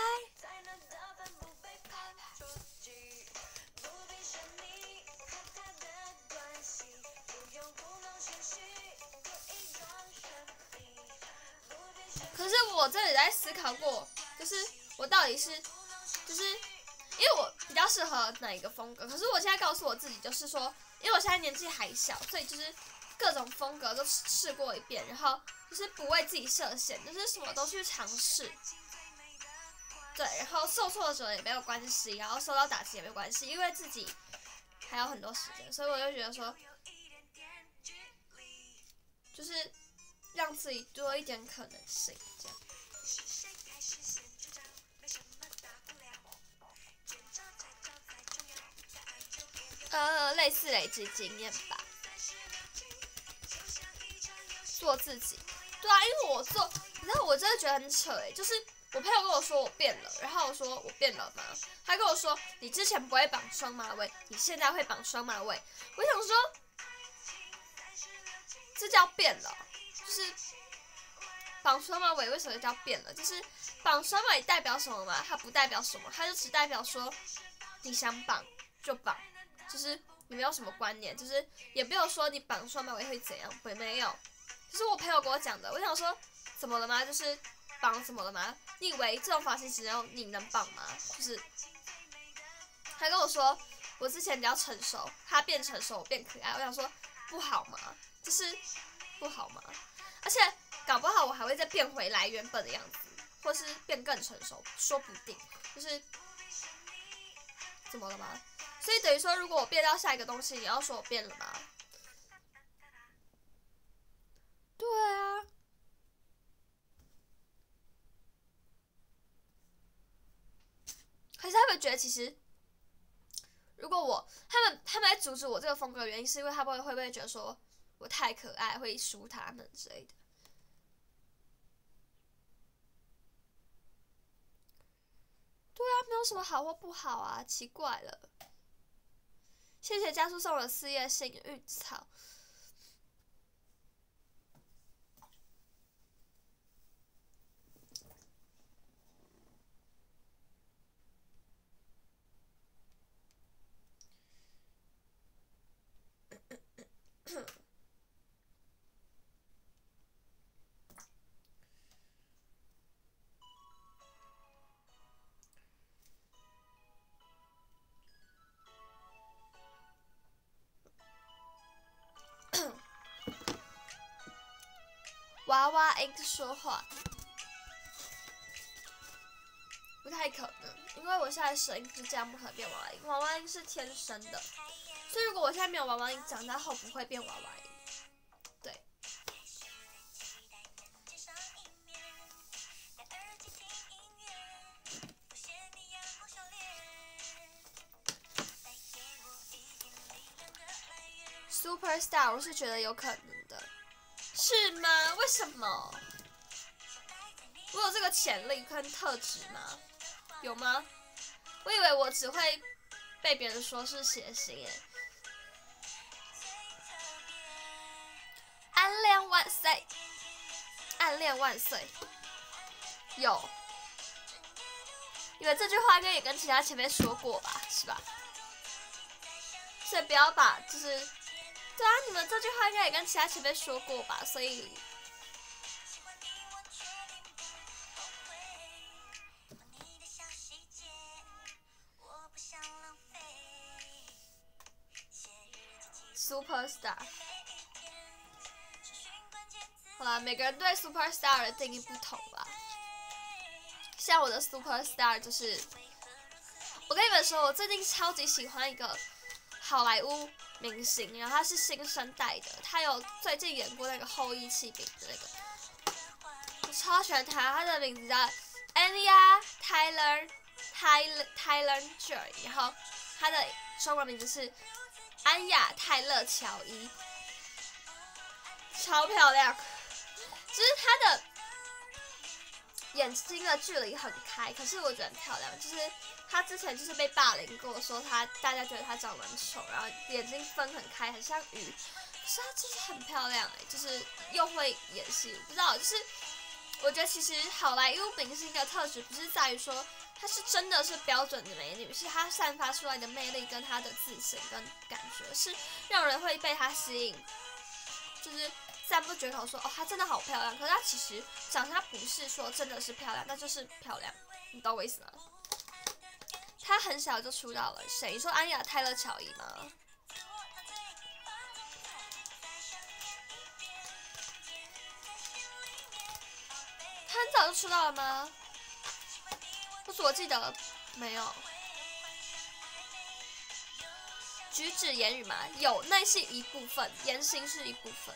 [SPEAKER 1] 可是我这里在思考过，就是我到底是，就是因为我比较适合哪一个风格，可是我现在告诉我自己，就是说。因为我现在年纪还小，所以就是各种风格都试过一遍，然后就是不为自己设限，就是什么都去尝试。对，然后受挫折也没有关系，然后受到打击也没有关系，因为自己还有很多时间，所以我就觉得说，就是让自己多一点可能性，这样。类似累积经验吧。做自己，对啊，因为我做，你知道我真的觉得很扯哎，就是我朋友跟我说我变了，然后我说我变了吗？他跟我说你之前不会绑双马尾，你现在会绑双马尾。我想说，这叫变了，就是绑双马尾为什么叫变了？就是绑双马尾代表什么嘛？它不代表什么，它就只代表说你想绑就绑，就是你没有什么观念，就是也没有说你绑双马尾会怎样，也没有。就是我朋友跟我讲的，我想说怎么了吗？就是绑怎么了吗？你以为这种发型只有你能绑吗？就是他跟我说我之前比较成熟，他变成熟我变可爱，我想说不好吗？就是不好吗？而且搞不好我还会再变回来原本的样子，或是变更成熟，说不定。就是怎么了吗？所以等于说，如果我变到下一个东西，你要说我变了吗？对啊，可是他们觉得其实，如果他们在阻止我这个风格的原因，是因为他们会不会觉得说我太可爱，会输他们之类的？对啊，没有什么好或不好啊，奇怪了。 谢谢家叔送的4叶幸运草。娃娃音说话，不太可能，因为我现在声音是这样，不可能变娃娃音。娃娃音是天生的，所以如果我现在没有娃娃音，长大后不会变娃娃音。对。Superstar， 我是觉得有可能的。是吗？为什么？我有这个潜力跟特质吗？有吗？我以为我只会被别人说是谐星耶。暗恋万岁！暗恋万岁！有，因为这句话应该也跟其他前辈说过吧，是吧？所以不要把就是，对啊，你们这句话应该也跟其他前辈说过吧，所以。Superstar， 好啦，每个人对 Superstar 的定义不同吧。像我的 Superstar 就是，我跟你们说，我最近超级喜欢一个好莱坞明星，然后他是新生代的，他有最近演过那个《后翼弃兵》的那个，我超喜欢他，他的名字叫 Anya Taylor Joy， 然后他的中文名字是安雅泰勒乔伊，超漂亮，就是她的眼睛的距离很开，可是我觉得很漂亮。就是她之前就是被霸凌过，说大家觉得她长得很丑，然后眼睛分很开，很像鱼。可是她就是很漂亮就是又会演戏，不知道，就是我觉得其实好莱坞明星的特质不是在于说。她是真的是标准的美女，是她散发出来的魅力跟她的自信跟感觉，是让人会被她吸引，就是赞不绝口说哦，她真的好漂亮。可是她其实长相不是说真的是漂亮，那就是漂亮，你懂我意思吗？她很小就出道了，谁？你说安雅泰勒乔伊吗？她很早就出道了吗？不是，我记得没有。举止言语嘛，有，那是一部分，言行是一部分。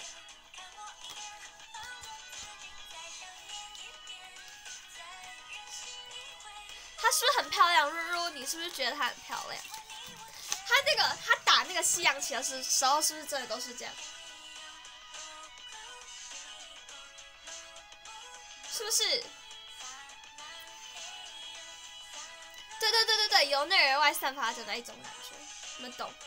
[SPEAKER 1] 她是不是很漂亮？如如，你是不是觉得她很漂亮？她打那个西洋棋的时候，是不是真的都是这样？是不是？对，由内而外散发着那一种感觉，你们懂？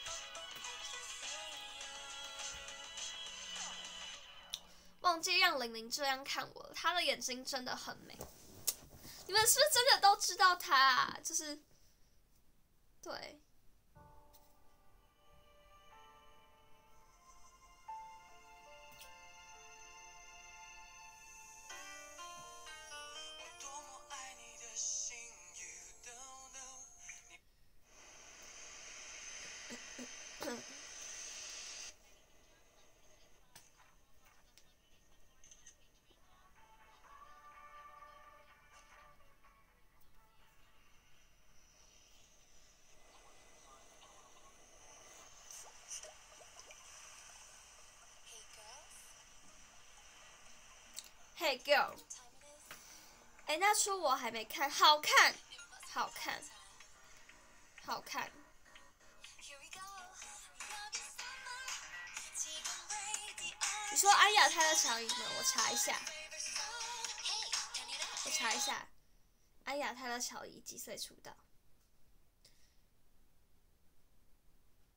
[SPEAKER 1] 忘记让玲玲这样看我了，她的眼睛真的很美。你们是不是真的都知道她啊？就是，对。Hey girl， 那出我还没看，好看，好看，好看。你说安雅泰勒乔伊吗？我查一下，安雅泰勒乔伊几岁出道？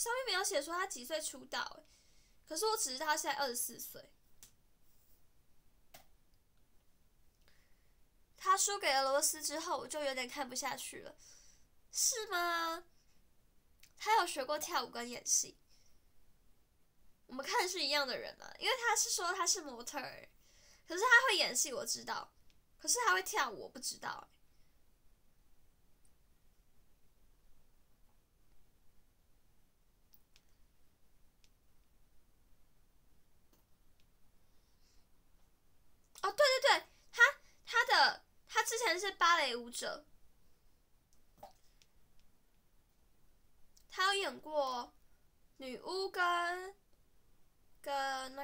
[SPEAKER 1] 上面没有写说他几岁出道欸，可是我只知道他现在24岁。他输给俄罗斯之后，我就有点看不下去了。是吗？他有学过跳舞跟演戏，我们看的是一样的人啊，因为他是说他是模特儿，可是他会演戏我知道，可是他会跳舞我不知道。哦，对对对，他之前是芭蕾舞者，他有演过女巫跟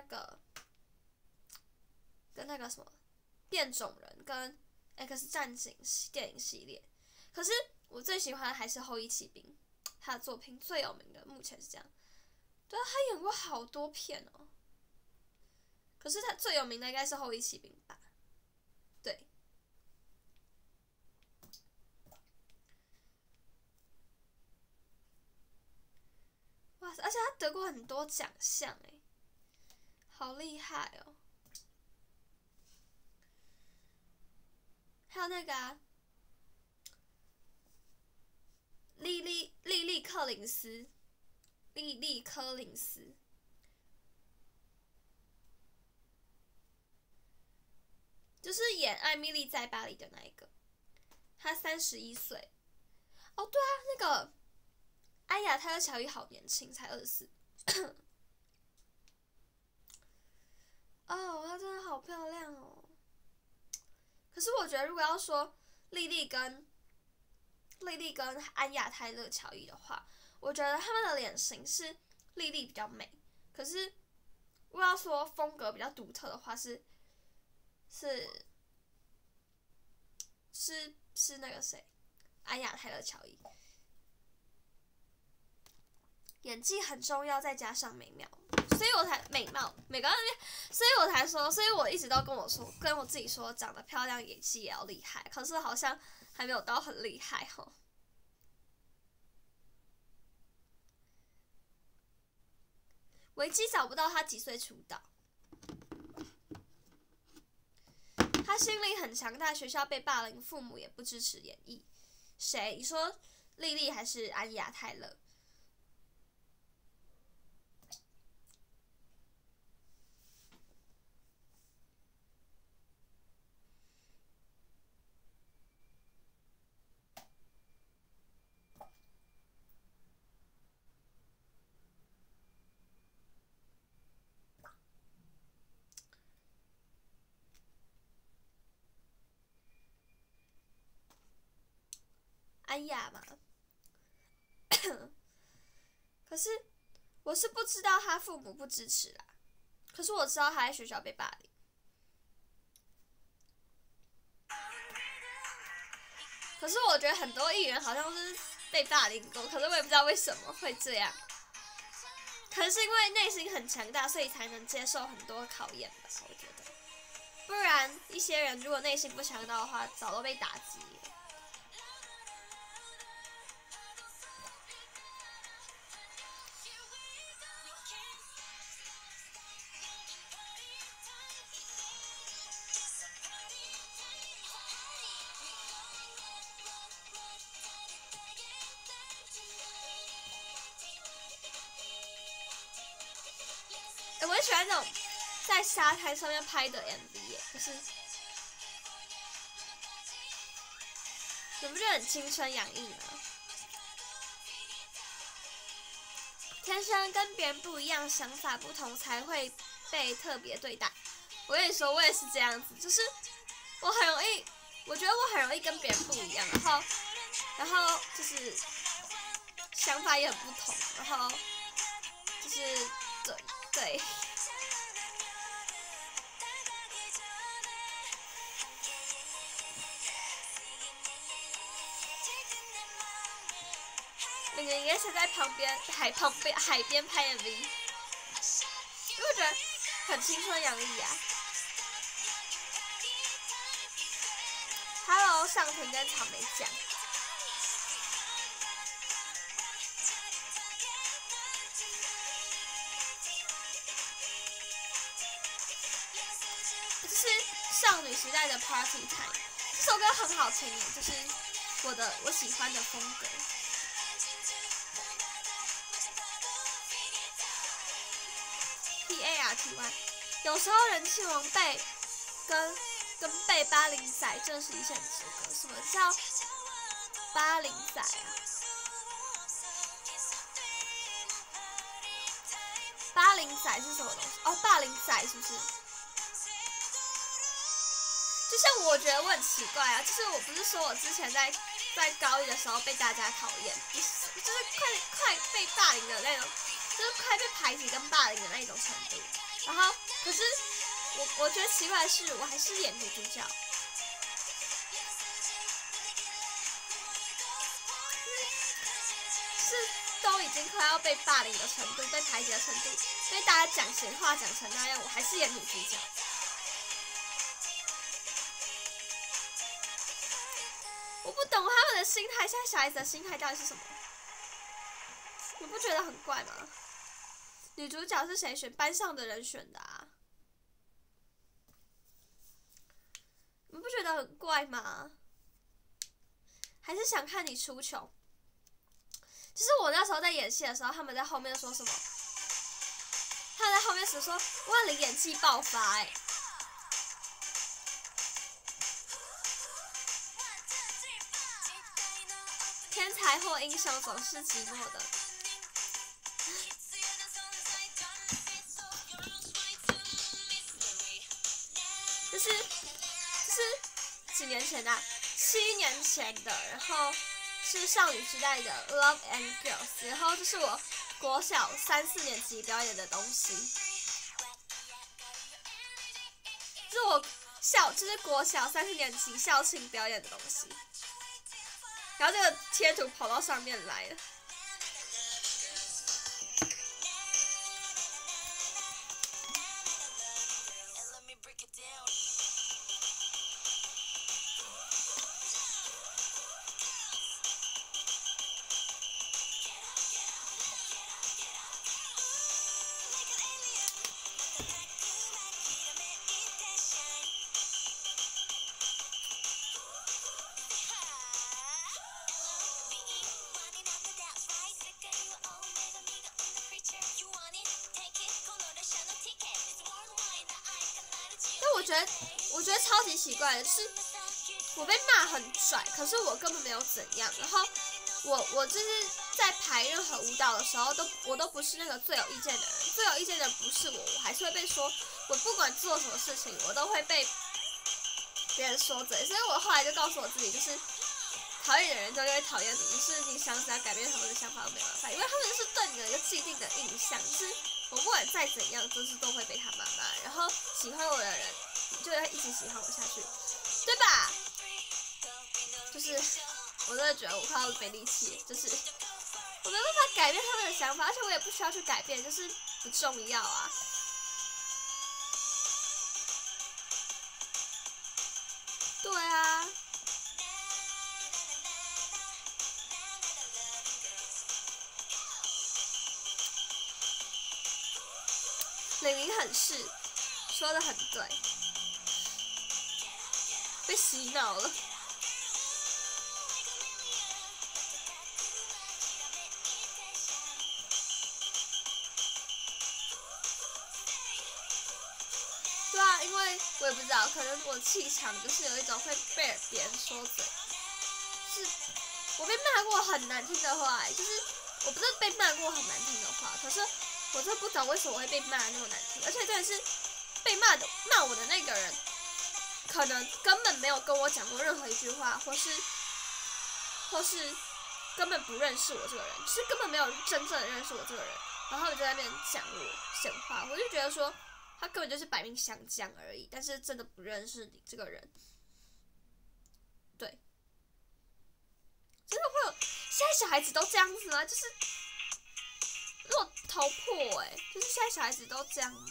[SPEAKER 1] 那个什么变种人跟 X 战警电影系列，可是我最喜欢的还是后翼骑兵，他的作品最有名的目前是这样。对啊，他演过好多片哦，可是他最有名的应该是后翼骑兵吧？对。哇塞！而且他得过很多奖项哎，好厉害哦！还有那个啊，莉莉柯林斯，莉莉柯林斯，就是演艾米丽在巴黎的那一个，她31岁。哦，对啊，那个安雅泰勒乔伊好年轻，才24。哦，她真的好漂亮哦。可是我觉得，如果要说莉莉跟安雅泰勒乔伊的话，我觉得他们的脸型是莉莉比较美，可是如果要说风格比较独特的话是那个谁，安雅泰勒乔伊。演技很重要，再加上美貌，所以我才所以我才说，所以我一直都跟我自己说，长得漂亮演技也要厉害，可是好像还没有到很厉害吼。维基找不到他几岁出道，他心理很强大，学校被霸凌，父母也不支持演艺。谁？你说莉莉还是安雅泰勒？安雅嘛，可是我是不知道他父母不支持啦，可是我知道他在学校被霸凌。可是我觉得很多艺人好像是被霸凌过，可是我也不知道为什么会这样。可能是因为内心很强大，所以才能接受很多考验吧，我觉得。不然一些人如果内心不强大的话，早都被打击了。我很喜欢那种在沙滩上面拍的 MV 耶，可是你不觉得很青春洋溢吗？天生跟别人不一样，想法不同才会被特别对待。我跟你说，我也是这样子，就是我觉得我很容易跟别人不一样，然后就是想法也很不同，然后就是对。那个应该是在海边拍 MV， 因为我觉得很青春洋溢啊。Hello， 尚婷跟草莓酱。 少女时代的 Party Time， 这首歌很好听耶，就是我喜欢的风格。PARTY， 有时候人气王贝跟被80仔正是一线之隔。什么叫80仔啊？80仔是什么东西？哦，80仔是不是？就像我觉得我很奇怪啊，就是我不是说我之前在高一的时候被大家讨厌，就是快被霸凌的那种，就是快被排挤跟霸凌的那种程度。然后，可是我觉得奇怪的是，我还是演女主角。是都已经快要被霸凌的程度，被排挤的程度，被大家讲闲话讲成那样，我还是演女主角。我不懂他们的心态，现在小孩子的心态到底是什么？你不觉得很怪吗？女主角是谁选？班上的人选的啊。你不觉得很怪吗？还是想看你出糗？就是我那时候在演戏的时候，他们在后面说什么？他们在后面只说万灵演技爆发欸。天才或英雄总是寂寞的。就是几年前啊，7年前的，然后是少女时代的 Love and Girls， 然后这是我国小3、4年级表演的东西，这是国小3、4年级校庆表演的东西，然后这个贴图跑到上面来了。我觉得超级奇怪的是，我被骂很拽，可是我根本没有怎样。然后我就是在排任何舞蹈的时候，我都不是那个最有意见的人，最有意见的不是我还是会被说。我不管做什么事情，我都会被别人说嘴。所以我后来就告诉我自己，就是讨厌的人就会讨厌你，就是你想怎样改变他们的想法都没办法，因为他们是对你的一个既定的印象，就是我不管再怎样，就是都会被他骂。然后喜欢我的人就会一直喜欢我下去，对吧？就是我真的觉得我快要没力气，就是我没办法改变他们的想法，而且我也不需要去改变，就是不重要啊。对啊。李明很是说得很对，被洗脑了。对啊，因为我也不知道，可能我气场就是有一种会被别人说嘴，就是我被骂过很难听的话，就是我不是被骂过很难听的话，可是我真的不懂为什么会被骂那么难听，而且真的是被骂我的那个人，可能根本没有跟我讲过任何一句话，或是根本不认识我这个人，就是根本没有真正的认识我这个人，然后他们就在那边讲我闲话，我就觉得说他根本就是摆明想讲而已，但是真的不认识你这个人。对，真的会有现在小孩子都这样子吗？就是让我头破就是现在小孩子都这样吗？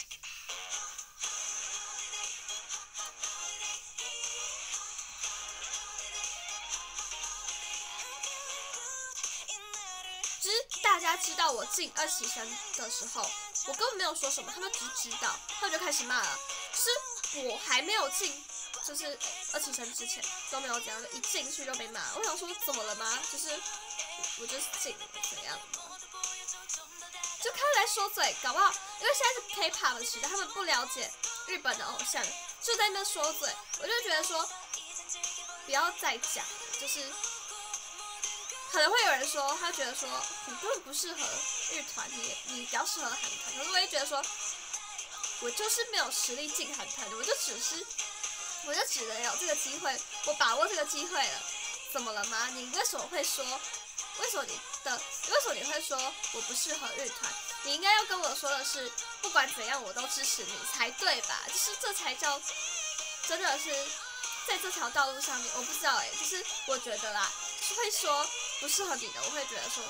[SPEAKER 1] 就是大家知道我进2期生的时候，我根本没有说什么，他们只知道，他们就开始骂了。就是我还没有进，就是二期生之前都没有这样，一进去就被骂。我想说怎么了吗？就是我就是进了怎样的？就开始在说嘴，搞不好因为现在是 K-pop 的时代，他们不了解日本的偶像，就在那说嘴。我就觉得说不要再讲，就是可能会有人说，他觉得说你根本不适合日团，你比较适合韩团。可是我也觉得说，我就是没有实力进韩团的，我就只能有这个机会，我把握这个机会了，怎么了吗？你为什么会说？为什么你会说我不适合日团？你应该要跟我说的是，不管怎样我都支持你才对吧？就是这才叫真的是在这条道路上面，我不知道就是我觉得啦，是会说不适合你的，我会觉得说，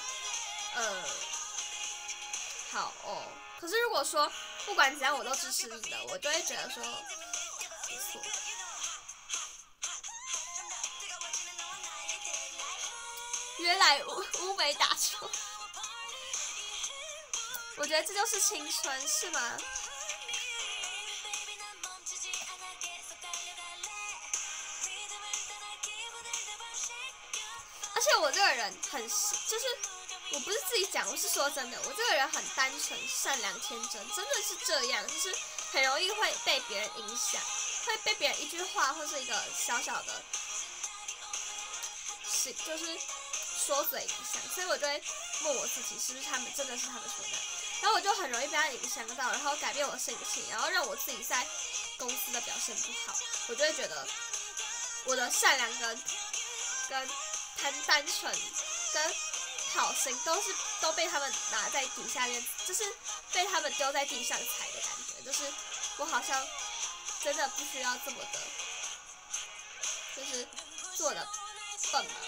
[SPEAKER 1] 好哦。可是如果说不管怎样我都支持你的，我就会觉得说，没错。约来乌梅打球，我觉得这就是青春，是吗？而且我这个人很，就是我不是自己讲，我是说真的，我这个人很单纯、善良、天真，真的是这样，就是很容易会被别人影响，会被别人一句话或是一个小小的，就是说嘴影响，所以我就会问我自己，是不是真的是他们说的？然后我就很容易被他影响到，然后改变我心情，然后让我自己在公司的表现不好，我就会觉得我的善良跟单纯跟好心都被他们拿在底下面，就是被他们丢在地上踩的感觉，就是我好像真的不需要这么的，就是做的笨了。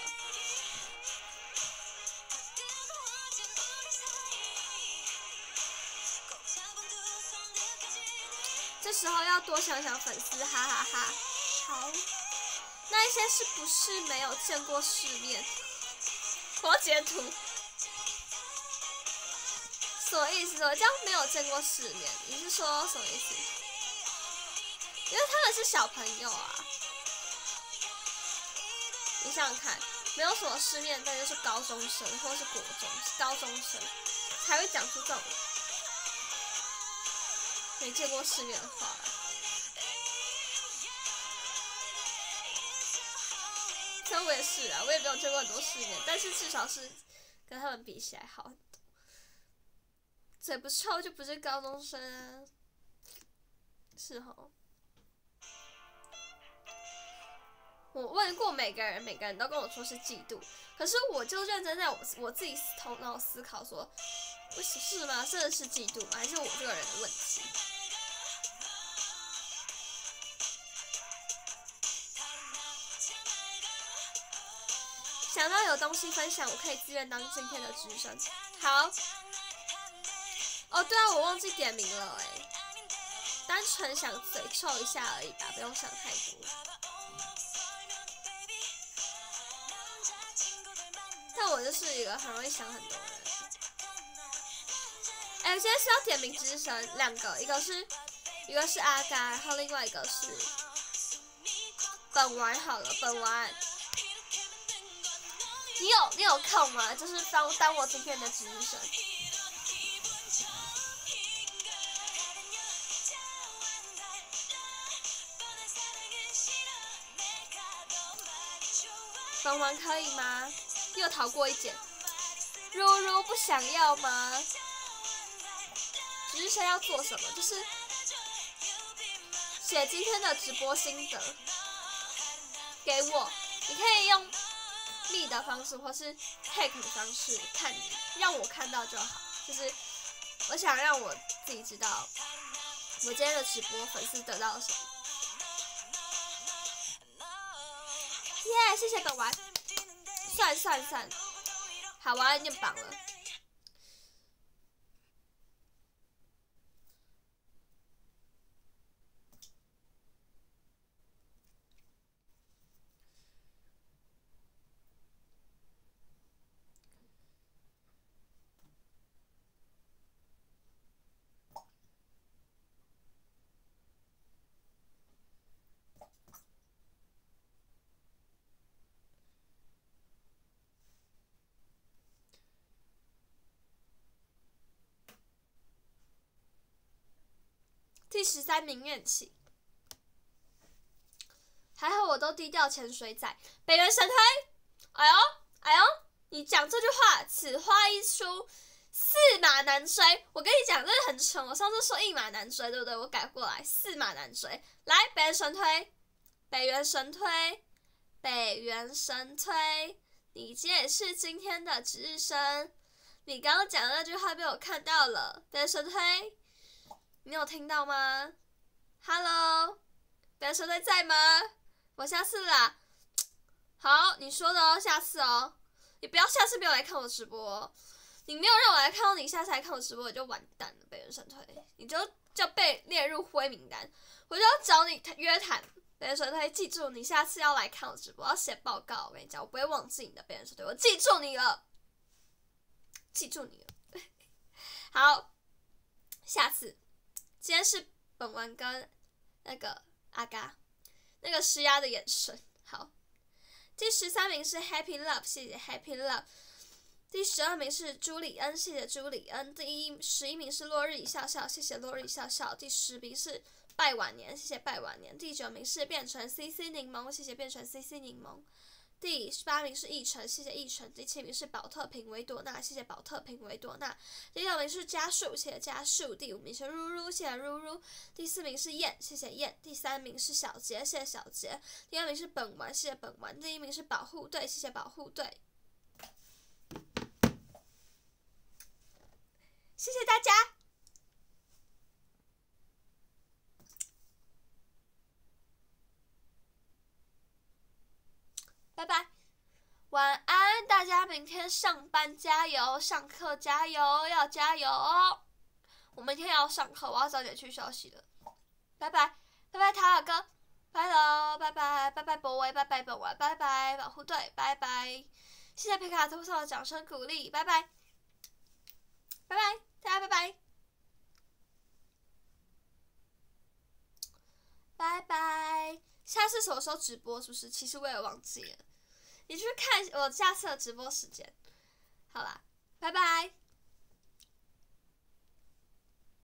[SPEAKER 1] 这时候要多想想粉丝，哈哈哈。好，那一些是不是没有见过世面？我要截图。什么意思？我这样没有见过世面？你是说什么意思？因为他们是小朋友啊。你想想看，没有什么世面，那就是高中生或是高中生才会讲出这种没见过世面的话来。像我也是啊，我也没有见过很多世面，但是至少是跟他们比起来好很多。嘴不臭就不是高中生啊，是齁。我问过每个人都跟我说是嫉妒，可是我就认真在我自己头脑思考说，是吗？真的是嫉妒吗？还是我这个人的问题？想到有东西分享，我可以自愿当今天的值日生。好。哦，对啊，我忘记点名了单纯想嘴臭一下而已吧，不用想太多。但我就是一个很容易想很多人。今天是要点名值日生2个，一个是阿嘎，然后另外一个是本丸。好了，本丸。你有空吗？就是当我今天的值日生。本丸可以吗？又逃过一劫。如如不想要吗？值日生要做什么？就是写今天的直播心得给我，你可以用密的方式或是 take 的方式看，让我看到就好。就是我想让我自己知道我今天的直播粉丝得到了什么。耶，谢谢本丸。算，好，我要念榜了。 第13名怨气，还好我都低调潜水仔。北原神推，哎呦哎呦，你讲这句话，此话一出，驷马难追。我跟你讲，这个很蠢。我上次说一马难追，对不对？我改过来，驷马难追。来，北原神推，北原神推，北原神推，你也是今天的值日生。你刚刚讲的那句话被我看到了，北原神推，你有听到吗 ？Hello， 北原神推在吗？我下次啦。好，你说的哦，下次哦。你不要下次没有来看我直播哦，你没有让我来看到你，下次来看我直播，我就完蛋了，北原神推，你就被列入灰名单，我就要找你约谈。北原神推，记住你下次要来看我直播，要写报告。我跟你讲，我不会忘记你的北原神推，我记住你了，记住你了。好，下次，今天是本文跟那个阿嘎那个施压的眼神。好，第13名是 Happy Love， 谢谢 Happy Love。第12名是朱里恩，谢谢朱里恩。11名是落日已笑笑，谢谢落日已笑笑。第10名是拜晚年，谢谢拜晚年。第9名是变成 CC 柠檬，谢谢变成 CC 柠檬。第18名是奕晨，谢谢奕晨。第7名是宝特瓶维朵娜，谢谢宝特瓶维朵娜。第6名是家树，谢谢家树。第5名是如如，谢谢如如。第4名是燕，谢谢燕。第3名是小杰，谢谢小杰。第2名是本丸，谢谢本丸。第1名是保护队，谢谢保护队。谢谢大家，拜拜，晚安，大家明天上班加油，上课加油，要加油哦！我明天也要上课，我要早点去休息了。拜拜，拜拜，塔尔哥，拜喽，拜拜，拜拜，博威，拜拜，本丸，拜拜，保护队，拜拜，谢谢皮卡托送的掌声鼓励，拜拜，拜拜，大家拜拜。拜拜，下次什么时候直播？是不是？其实我也忘记了，你去看我下次的直播时间。好啦，拜拜。